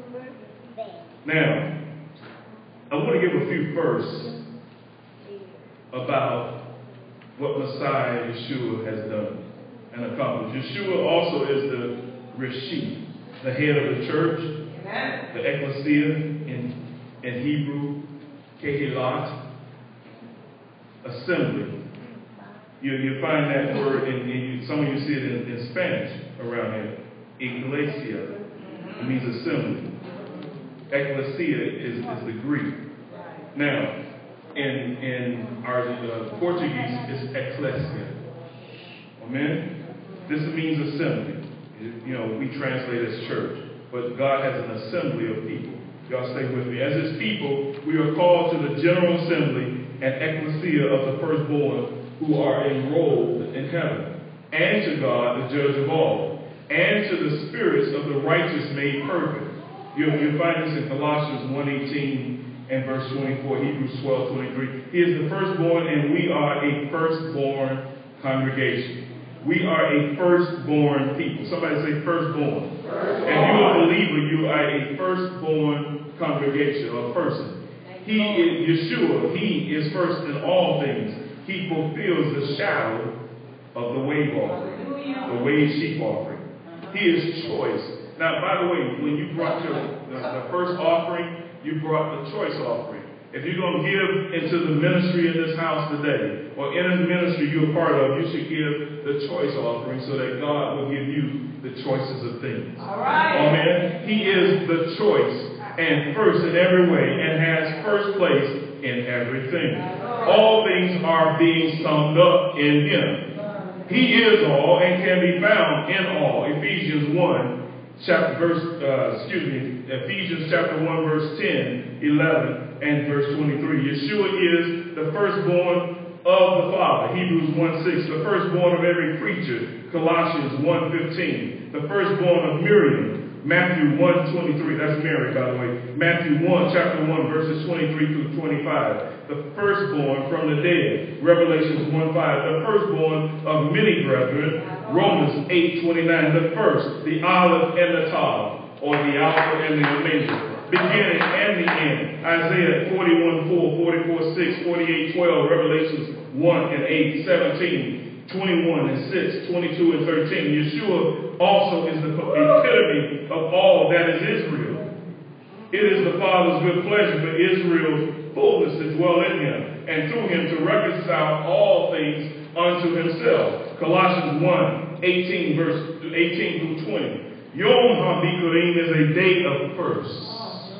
Now, I want to give a few verses about what Messiah Yeshua has done and accomplished. Yeshua also is the Reshit, the head of the church, the ecclesia in, in Hebrew, Kehilat, assembly. You, you find that word, in, in some of you see it in, in Spanish around here. Iglesia. It means assembly. Ecclesia is, is the Greek. Now, in, in our uh, Portuguese, it's ecclesia. Amen? This means assembly. You know, we translate as church. But God has an assembly of people. Y'all stay with me. As His people, we are called to the general assembly and ecclesia of the firstborn who are enrolled in heaven, and to God, the judge of all, and to the spirits of the righteous made perfect. You'll, you'll find this in Colossians one eighteen and verse twenty-four, Hebrews twelve twenty-three. He is the firstborn, and we are a firstborn congregation. We are a firstborn people. Somebody say firstborn. firstborn. If you're a believer, you are a firstborn congregation or person. He is Yeshua. He is first in all things. He fulfills the shadow of the wave offering, the wave sheep offering. He is choice. Now, by the way, when you brought your the, the first offering, you brought the choice offering. If you're going to give into the ministry in this house today, or in the ministry you're a part of, you should give the choice offering so that God will give you the choices of things. All right. Amen. He is the choice and first in every way and has first place in everything. All things are being summed up in Him. He is all and can be found in all. Ephesians one, chapter verse, uh, excuse me, Ephesians chapter one, verse ten, eleven. And verse twenty-three, Yeshua is the firstborn of the Father. Hebrews one six, the firstborn of every creature. Colossians one fifteen, the firstborn of Miriam. Matthew one twenty-three, that's Mary, by the way. Matthew one, chapter one, verses twenty-three through twenty-five. The firstborn from the dead. Revelations one five, the firstborn of many brethren. Romans eight twenty-nine, the first, the Aleph and the Tav, or the Alpha and the Omega. Beginning and the end. Isaiah forty-one four, forty-four six, forty-eight twelve, Revelations one and eight, seventeen, twenty-one and six, twenty-two and thirteen. Yeshua also is the epitome of all that is Israel. It is the Father's good pleasure for Israel's fullness to dwell in Him, and through Him to reconcile all things unto Himself. Colossians one, eighteen, verse eighteen through twenty. Yom HaBikurim is a day of firsts.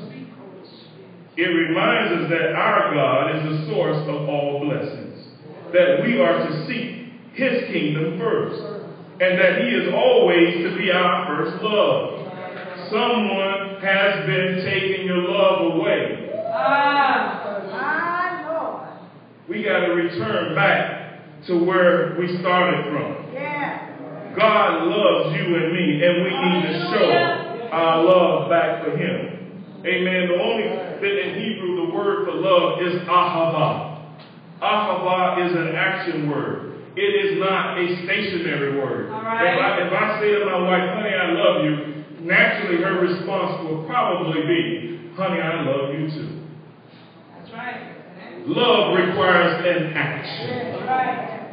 It reminds us that our God is the source of all blessings, that we are to seek His kingdom first, and that He is always to be our first love. Someone has been taking your love away. Ah, my Lord. We got to return back to where we started from. Yeah. God loves you and me, and we need to show our love back for Him. Amen. The only that in Hebrew the word for love is ahava. Ahava is an action word. It is not a stationary word. All right. If I, if I say to my wife, honey, I love you, naturally her response will probably be, honey, I love you too. That's right. Love requires an action. That's right.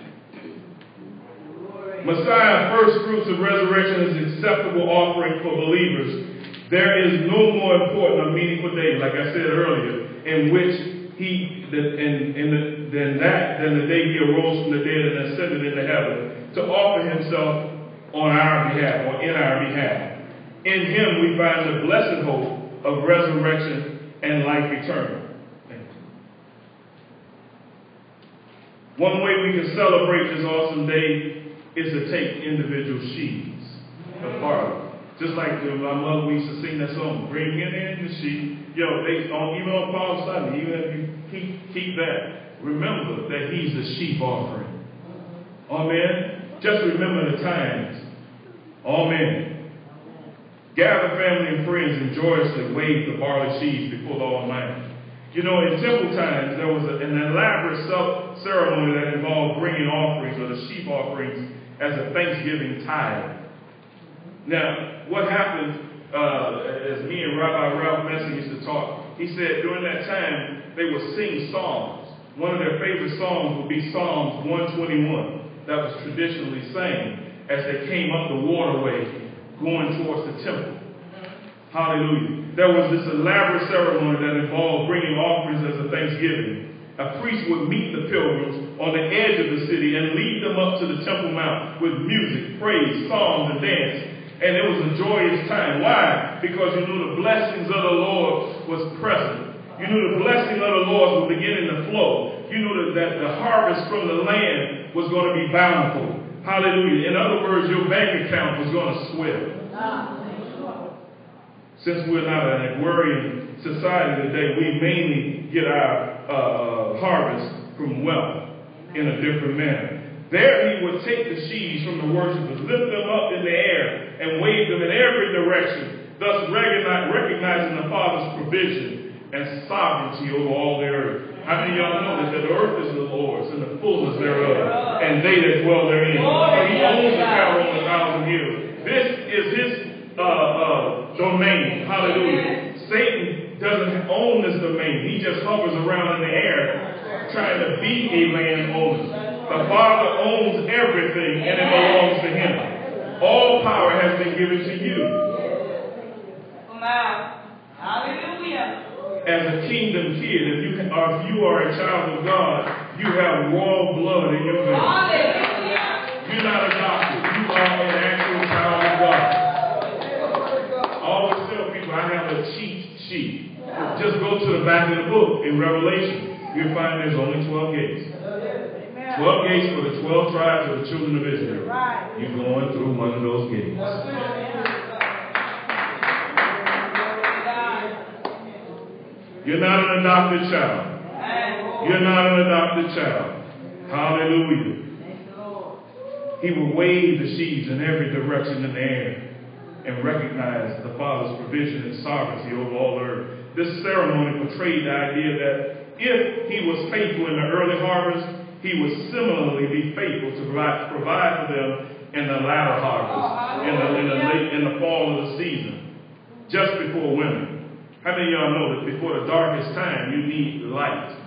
Messiah, first fruits of resurrection, is acceptable offering for believers. There is no more important or meaningful day, like I said earlier, in which he, in, in the, than that, than the day He arose from the dead and ascended into heaven to offer Himself on our behalf or in our behalf. In Him we find the blessed hope of resurrection and life eternal. One way we can celebrate this awesome day is to take individual sheaves of barley. Just like my mother, we used to sing that song, bring it in the sheep. Yo, they, on, even on Palm Sunday, even if you keep, keep that, remember that He's the sheep offering. Amen. Just remember the times. Amen. Gather family and friends and joyously wave the barley sheaves before the Almighty. You know, in temple times, there was a, an elaborate ceremony that involved bringing offerings or the sheep offerings as a Thanksgiving tithe. Now, what happened, uh, as me and Rabbi Ralph Messer used to talk, he said during that time, they would sing psalms. One of their favorite songs would be Psalms one twenty-one, that was traditionally sang as they came up the waterway going towards the temple. Hallelujah. There was this elaborate ceremony that involved bringing offerings as a thanksgiving. A priest would meet the pilgrims on the edge of the city and lead them up to the Temple Mount with music, praise, songs, and dance. And it was a joyous time. Why? Because you knew the blessings of the Lord was present. You knew the blessing of the Lord was beginning to flow. You knew that, that the harvest from the land was going to be bountiful. Hallelujah. In other words, your bank account was going to swell. Since we're not an agrarian society today, we mainly get our uh, uh, harvest from wealth in a different manner. There he would take the sheaves from the worshipers, lift them up in the air, and wave them in every direction, thus recognize, recognizing the Father's provision and sovereignty over all the earth. How many of y'all know that the earth is the Lord's and the fullness thereof, and they that dwell therein? For he owns the cattle on a thousand hills. This is his uh, uh, domain. Hallelujah. Satan doesn't own this domain. He just hovers around in the air trying to be a landowner. The Father owns everything, and it belongs to him. All power has been given to you. Hallelujah. As a kingdom kid, if you are, if you are a child of God, you have royal blood in your veins. You're not adopted. You are an actual child of God. I always tell people I have a cheat sheet. Just go to the back of the book in Revelation. You'll find there's only twelve gates. twelve gates for the twelve tribes of the children of Israel. You're going through one of those gates. You're not an adopted child. You're not an adopted child. Hallelujah. He will wave the sheaves in every direction in the air and recognize the Father's provision and sovereignty over all the earth. This ceremony portrayed the idea that if he was faithful in the early harvest, he would similarly be faithful to provide, provide for them in the latter harvest, in the, in the late, in the fall of the season, just before winter. How many of y'all know that before the darkest time, you need light?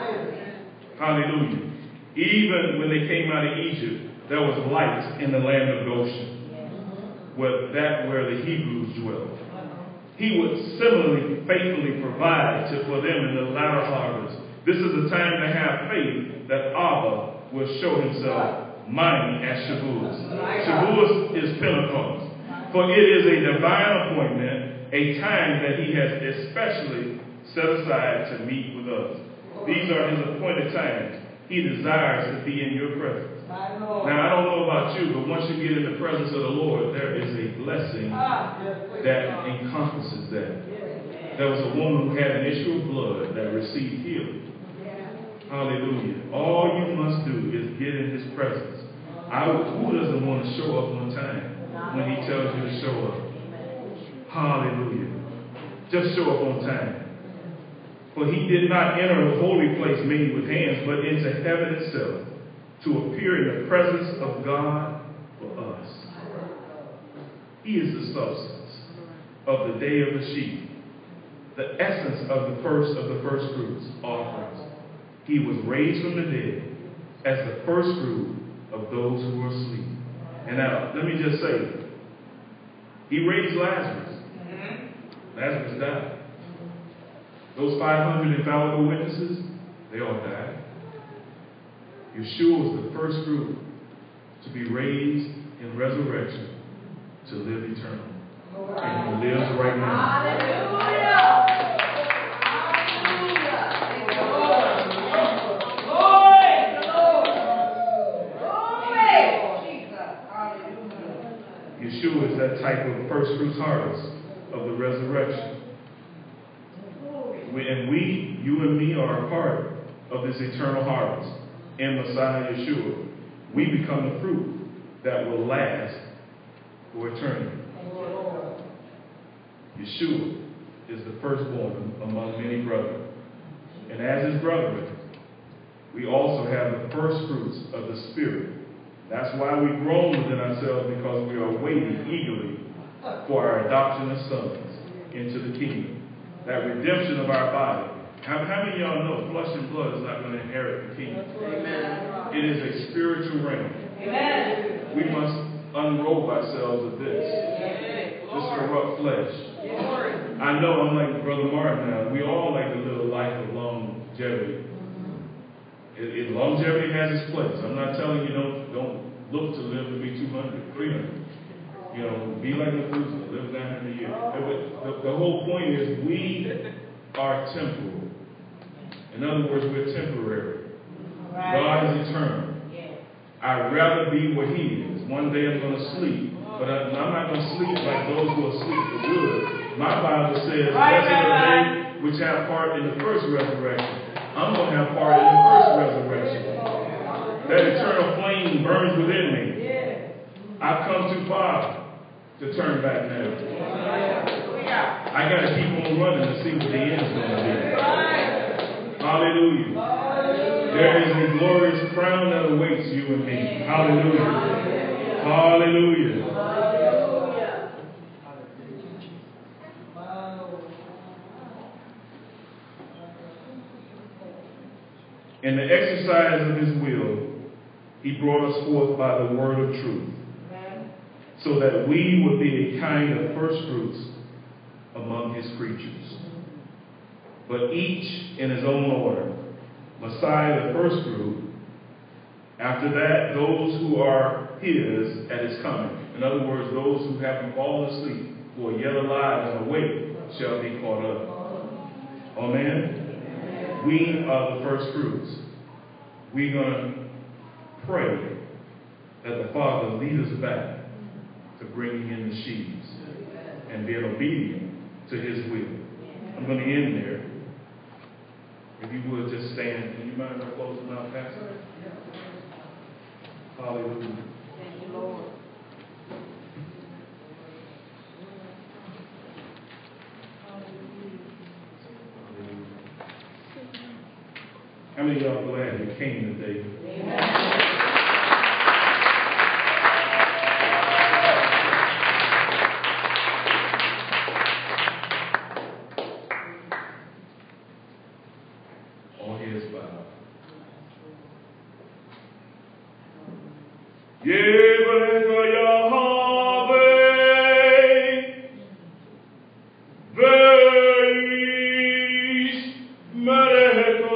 Hallelujah. Even when they came out of Egypt, there was light in the land of Goshen, where that where the Hebrews dwelt. He would similarly faithfully provide to, for them in the latter harvest. This is a time to have faith that Abba will show himself mighty at Shavuos. Shavuos is Pentecost. For it is a divine appointment, a time that he has especially set aside to meet with us. These are his appointed times. He desires to be in your presence. Now, I don't know about you, but once you get in the presence of the Lord, there is a blessing that encompasses that. There was a woman who had an issue of blood that received healing. Hallelujah. All you must do is get in his presence. I, who doesn't want to show up on time when he tells you to show up? Hallelujah. Just show up on time. For he did not enter a holy place made with hands, but into heaven itself, to appear in the presence of God for us. He is the substance of the day of the sheep, the essence of the first of the first fruits offerings. He was raised from the dead as the first fruit of those who were asleep. And now, let me just say, he raised Lazarus. Lazarus died. Those five hundred infallible witnesses, they all died. Yeshua was the first group to be raised in resurrection to live eternal. And he lives right now. Hallelujah. Yeshua is that type of first fruits harvest of the resurrection. We, and we, you and me, are a part of this eternal harvest in Messiah Yeshua. We become the fruit that will last for eternity. Yeshua is the firstborn among many brethren. And as his brethren, we also have the first fruits of the Spirit. That's why we groan within ourselves, because we are waiting eagerly for our adoption as sons into the kingdom. That redemption of our body. How, how many of y'all know flesh and blood is not going to inherit the kingdom? Amen. It is a spiritual realm. Amen. We must unrobe ourselves of this. Amen. This corrupt flesh. Amen. I know I'm like Brother Martin now. We all like to live a life of longevity. It, it, longevity has its place. I'm not telling you don't don't look to live to be two hundred, three hundred. You know, be like Methuselah, live nine hundred years. The, the whole point is we are temporal. In other words, we're temporary. Right. God is eternal. Yeah. I'd rather be where He is. One day I'm going to sleep, but I, I'm not going to sleep like those who are asleep for good. My Bible says, blessed are they which have part in the first resurrection. I'm going to have part in the first resurrection. That eternal flame burns within me. I've come too far to turn back now. I got to keep on running to see what the end's going to be. Hallelujah. There is a glorious crown that awaits you and me. Hallelujah. Hallelujah. In the exercise of His will, He brought us forth by the word of truth, so that we would be a kind of first fruits among His creatures. But each in his own order. Messiah, the first fruit. After that, those who are His at His coming. In other words, those who haven't fallen asleep, who are yet alive and awake, shall be caught up. Amen? We are the first fruits. We're going to pray that the Father lead us back to bringing in the sheaves and being obedient to His will. I'm going to end there. If you would just stand. Do you mind closing out, Pastor? Hallelujah. Thank you, Lord. How many of y'all glad you came today? Amen. All heads bowed. Yebreka Yahweh, Veis Mereka.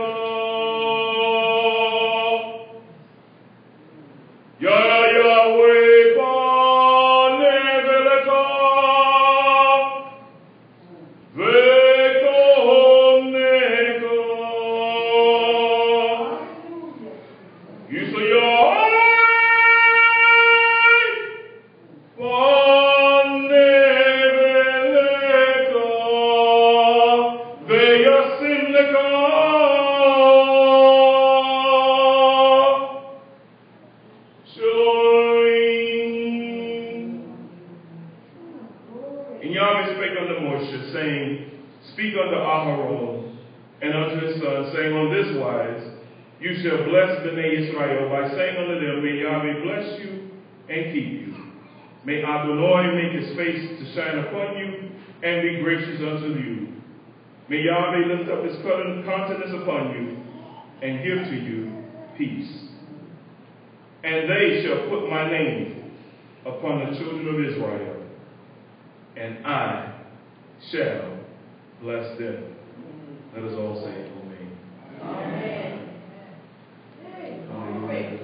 May Adonai make His face to shine upon you and be gracious unto you. May Yahweh lift up His countenance upon you and give to you peace. And they shall put my name upon the children of Israel, and I shall bless them. Let us all say amen. Amen. Hallelujah.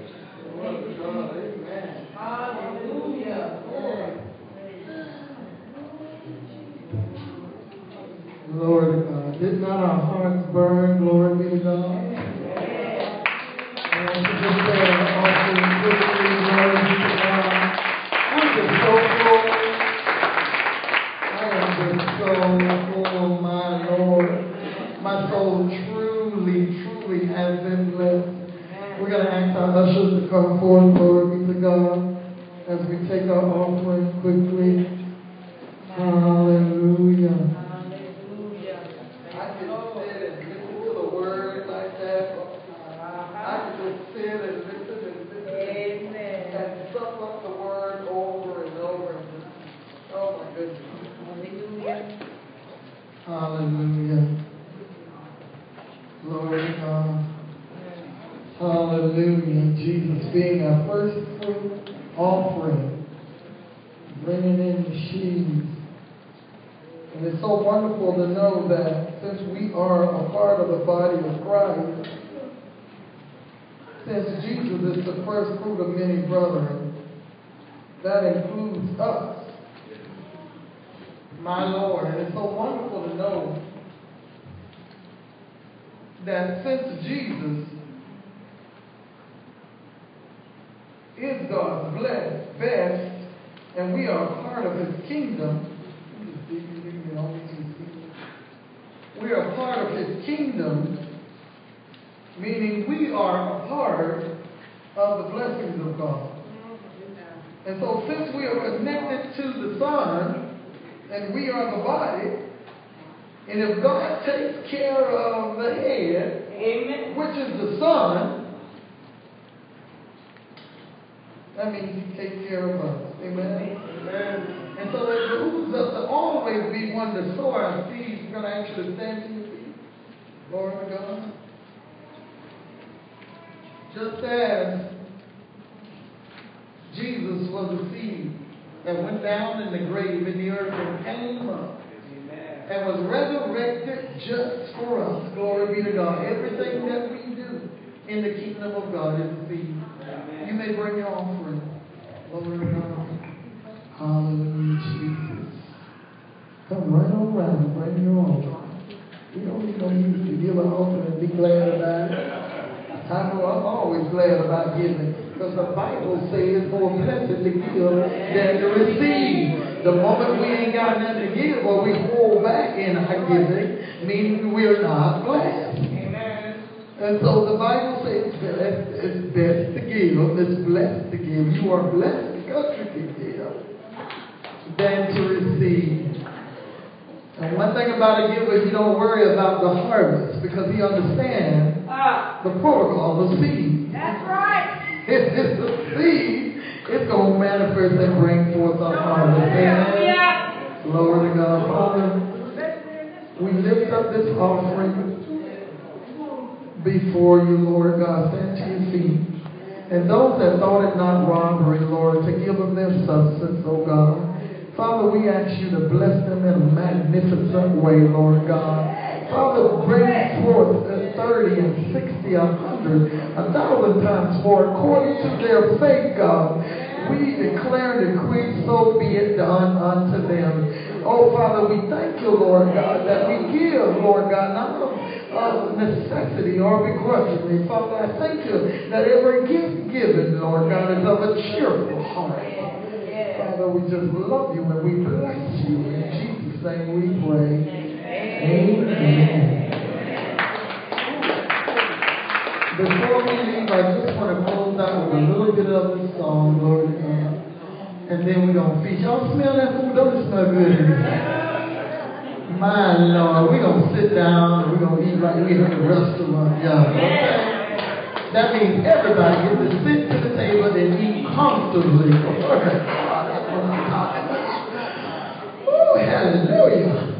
Hallelujah. Glory to God. Did not our hearts burn? Glory be to God. I want to just say an offering quickly. Glory be to God. I'm just so full. I am just so full, my Lord. My soul truly, truly has been blessed. We're going to ask our ushers to come forward. Glory be to God. As we take our offering quickly. Hallelujah. Hallelujah. Glory to God. Hallelujah. Jesus being our first fruit offering, bringing in the sheaves. And it's so wonderful to know that since we are a part of the body of Christ, since Jesus is the first fruit of many brethren, that includes us. My Lord, and it's so wonderful to know that since Jesus is God's blessed, best, and we are a part of his kingdom, we are a part of his kingdom, meaning we are a part of the blessings of God. And so since we are connected to the Son, and we are the body, and if God takes care of the head, amen, which is the Son, that means he takes care of us. Amen? Amen. And so it behooves us to always be one to sow our seeds. We're going to actually stand to your feet. Glory to God. Just as Jesus was a seed that went down in the grave in the earth and came up and was resurrected just for us. Glory be to God. Everything that we do in the kingdom of God is a seed. You may bring your offering. Glory to God. Hallelujah, Jesus. Come right on around and bring your offering. We don't need no music to give an offering and be glad about it. I know I'm always glad about giving, because the Bible says more blessed to give than to receive. The moment we ain't got nothing to give, or we hold back in our giving, meaning we're not blessed. Amen. And so the Bible says that it's best to give, it's blessed to give. You are blessed because you can give than to receive. And one thing about a giver, he don't worry about the harvest, because he understands the protocol of seed. That's right. If it's a seed, it's going to manifest and bring forth a harvest. Amen. Glory to God. Father, we lift up this offering before you, Lord God. Stand to your feet. And those that thought it not robbery, Lord, to give them their substance, oh God. Father, we ask you to bless them in a magnificent way, Lord God. Father, bring forth thirty and sixty, a hundred, a thousand times more, according to their faith, God. We declare and decree, so be it done unto them. Oh, Father, we thank you, Lord God, that we give, Lord God, not of necessity or begrudgingly. Father, I thank you that every gift given, Lord God, is of a cheerful heart. Father, we just love you and we bless you. In Jesus' name we pray. Amen. Before we leave, I just want to close out with a little bit of the song, Lord God. And then we're going to feast. Y'all smell that food? Don't it smell good in here? My Lord, we're going to sit down and we're going to eat like we're in a restaurant. Yeah, okay? That means everybody gets to sit to the table and eat comfortably. Oh, hallelujah.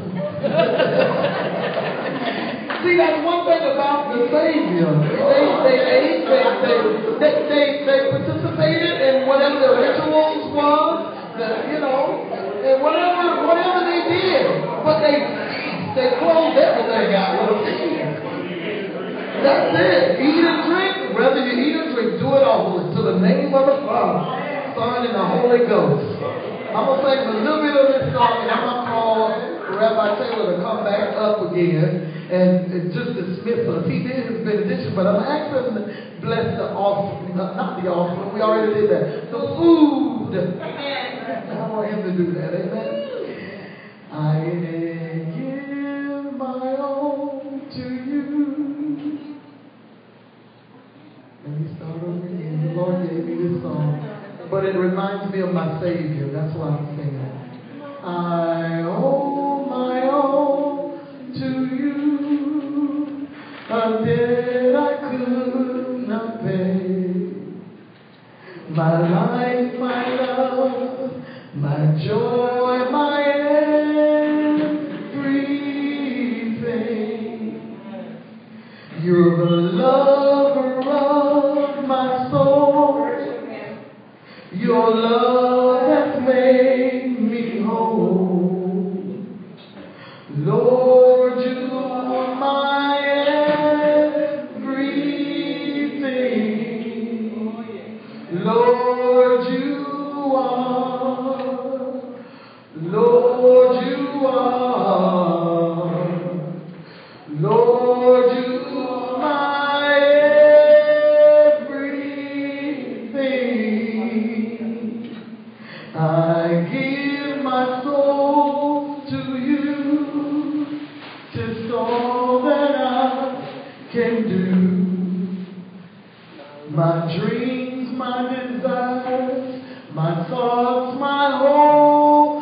See, that's one thing about the Savior. They they ate, they they they, they, they participated in whatever the rituals was, the, you know, and whatever whatever they did. But they they closed everything out with a feast. That's it. Eat and drink. Whether you eat or drink, do it all to the name of the Father, Son, and the Holy Ghost. I'm going to sing a little bit of this song, and I'm going to call Rabbi Taylor to come back up again and, and just dismiss us. He did his benediction, but I'm asking him to bless the offering. Not the offering. We already did that. The food. Amen. I want him to do that. Amen. I give my own to you. Let me start over again. The Lord gave me this song. But it reminds me of my Savior. That's why I'm singing. I owe my own to you, a debt I could not pay. My life, my love, my joy, my everything. You're the lover of my soul. Your love has made Lord, you are. Lord, you are my everything. I give my soul to you. 'Tis all that I can do. My dreams, my desires, my thoughts, my whole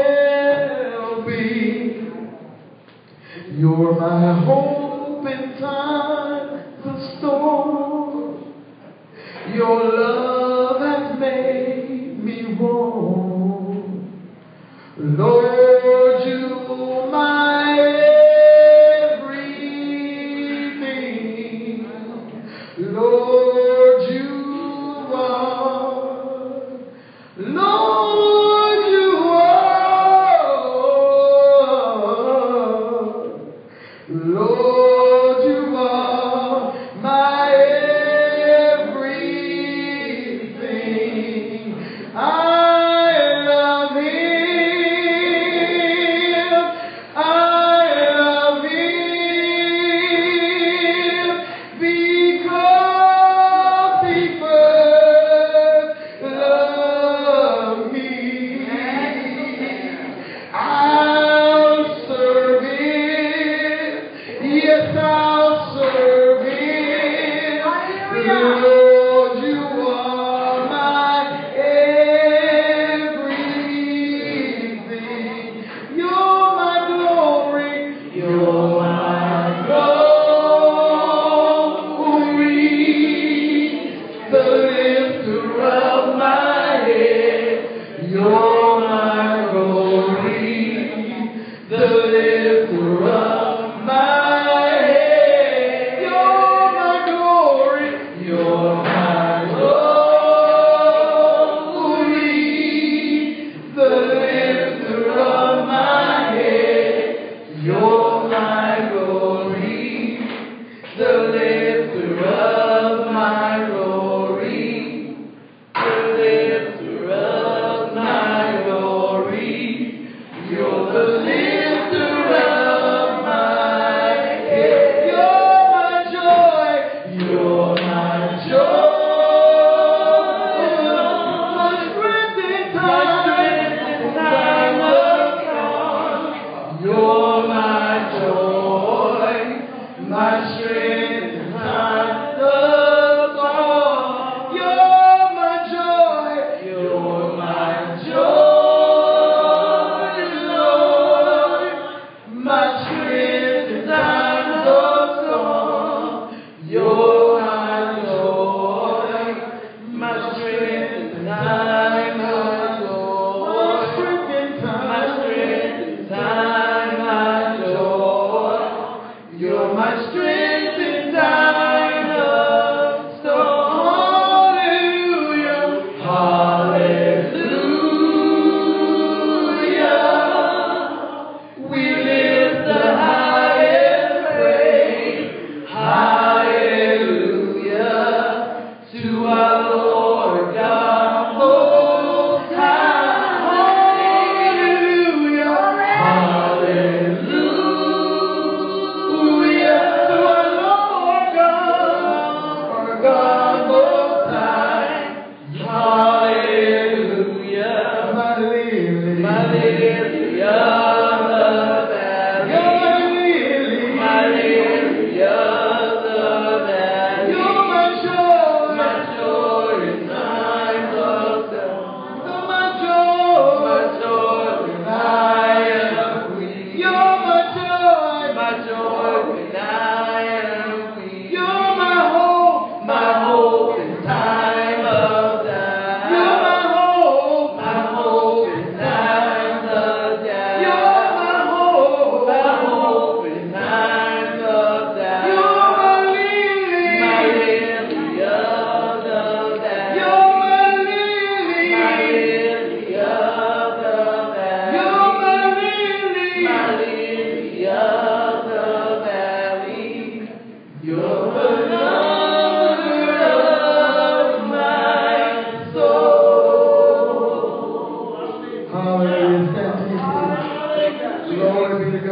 well-being. You're my hope in times of storm. Your love has made me warm. Lord, you're my everything. Lord, you are. Lord, you are. Lord, you are my everything. I love Him.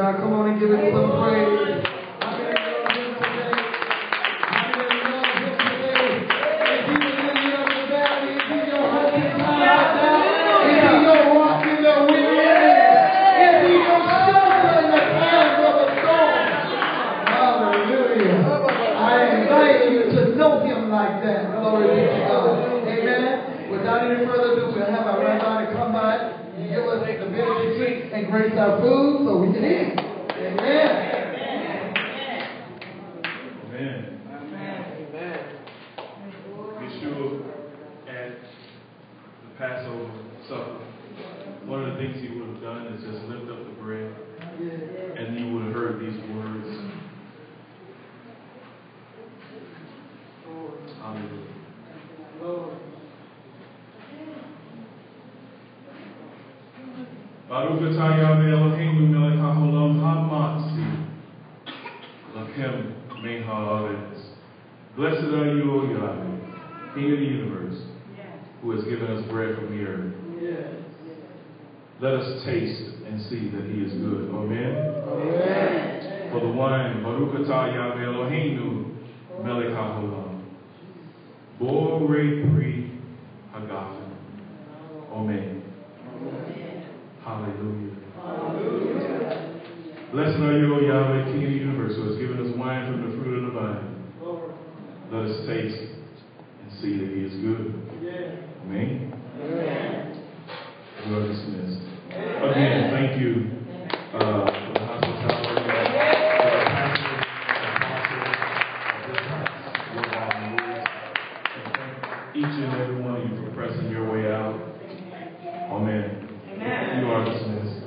God. Come on and give him some praise. How many love him today? How many love him today? If he was in your valley, if he's your hope in time, if he's your rock in the wilderness, if he's your shelter in the times of a storm. Hallelujah. I invite you to know him like that. Glory be to God. Amen. Without any further ado, we'll have our rabbi to come by. Give us the ability and grace our food so we can eat. Amen. Amen. Amen. Yeshua at the Passover supper, one of the things he would have done is just lift up the bread, and you would have heard these words. Hallelujah. Lord. Baruch atah Yahweh Eloheinu melech haolam hamatzi lahem mein haaretz. Blessed are you, O Yahweh, King of the universe, who has given us bread from the earth. Yes. Let us taste and see that he is good. Amen. Amen. For the wine, Baruch atah Yahweh Eloheinu melech haolam borei pri hagafen. Amen. Hallelujah. Hallelujah. Blessed are you, O Yahweh, King of the universe, who has given us wine from the fruit of the vine. Let us taste and see that he is good. Amen. Amen. You are dismissed. Again, thank you uh, for the hospitality of our pastor, apostle of this house, Lord God, and Lord. And thank each and every one of you for pressing your way out. Amen. Amen. You are dismissed.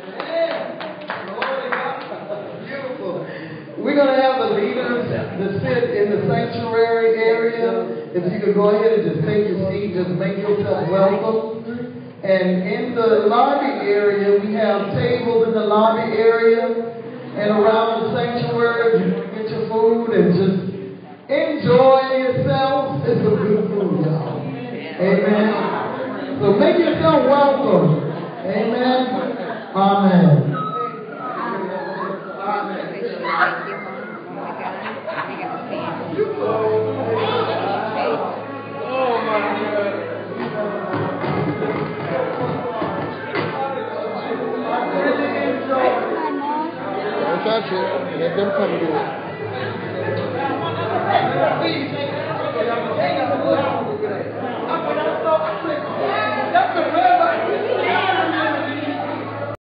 Beautiful. We're going to have the leaders that sit in the sanctuary area. If you could go ahead and just take your seat, just make yourself welcome. And in the lobby area, we have tables in the lobby area and around the sanctuary. You can get your food and just enjoy yourself. It's some good food, y'all. Amen. So make yourself welcome. Amen. Amen. Oh my God. Don't touch it. Let them come do it. Please,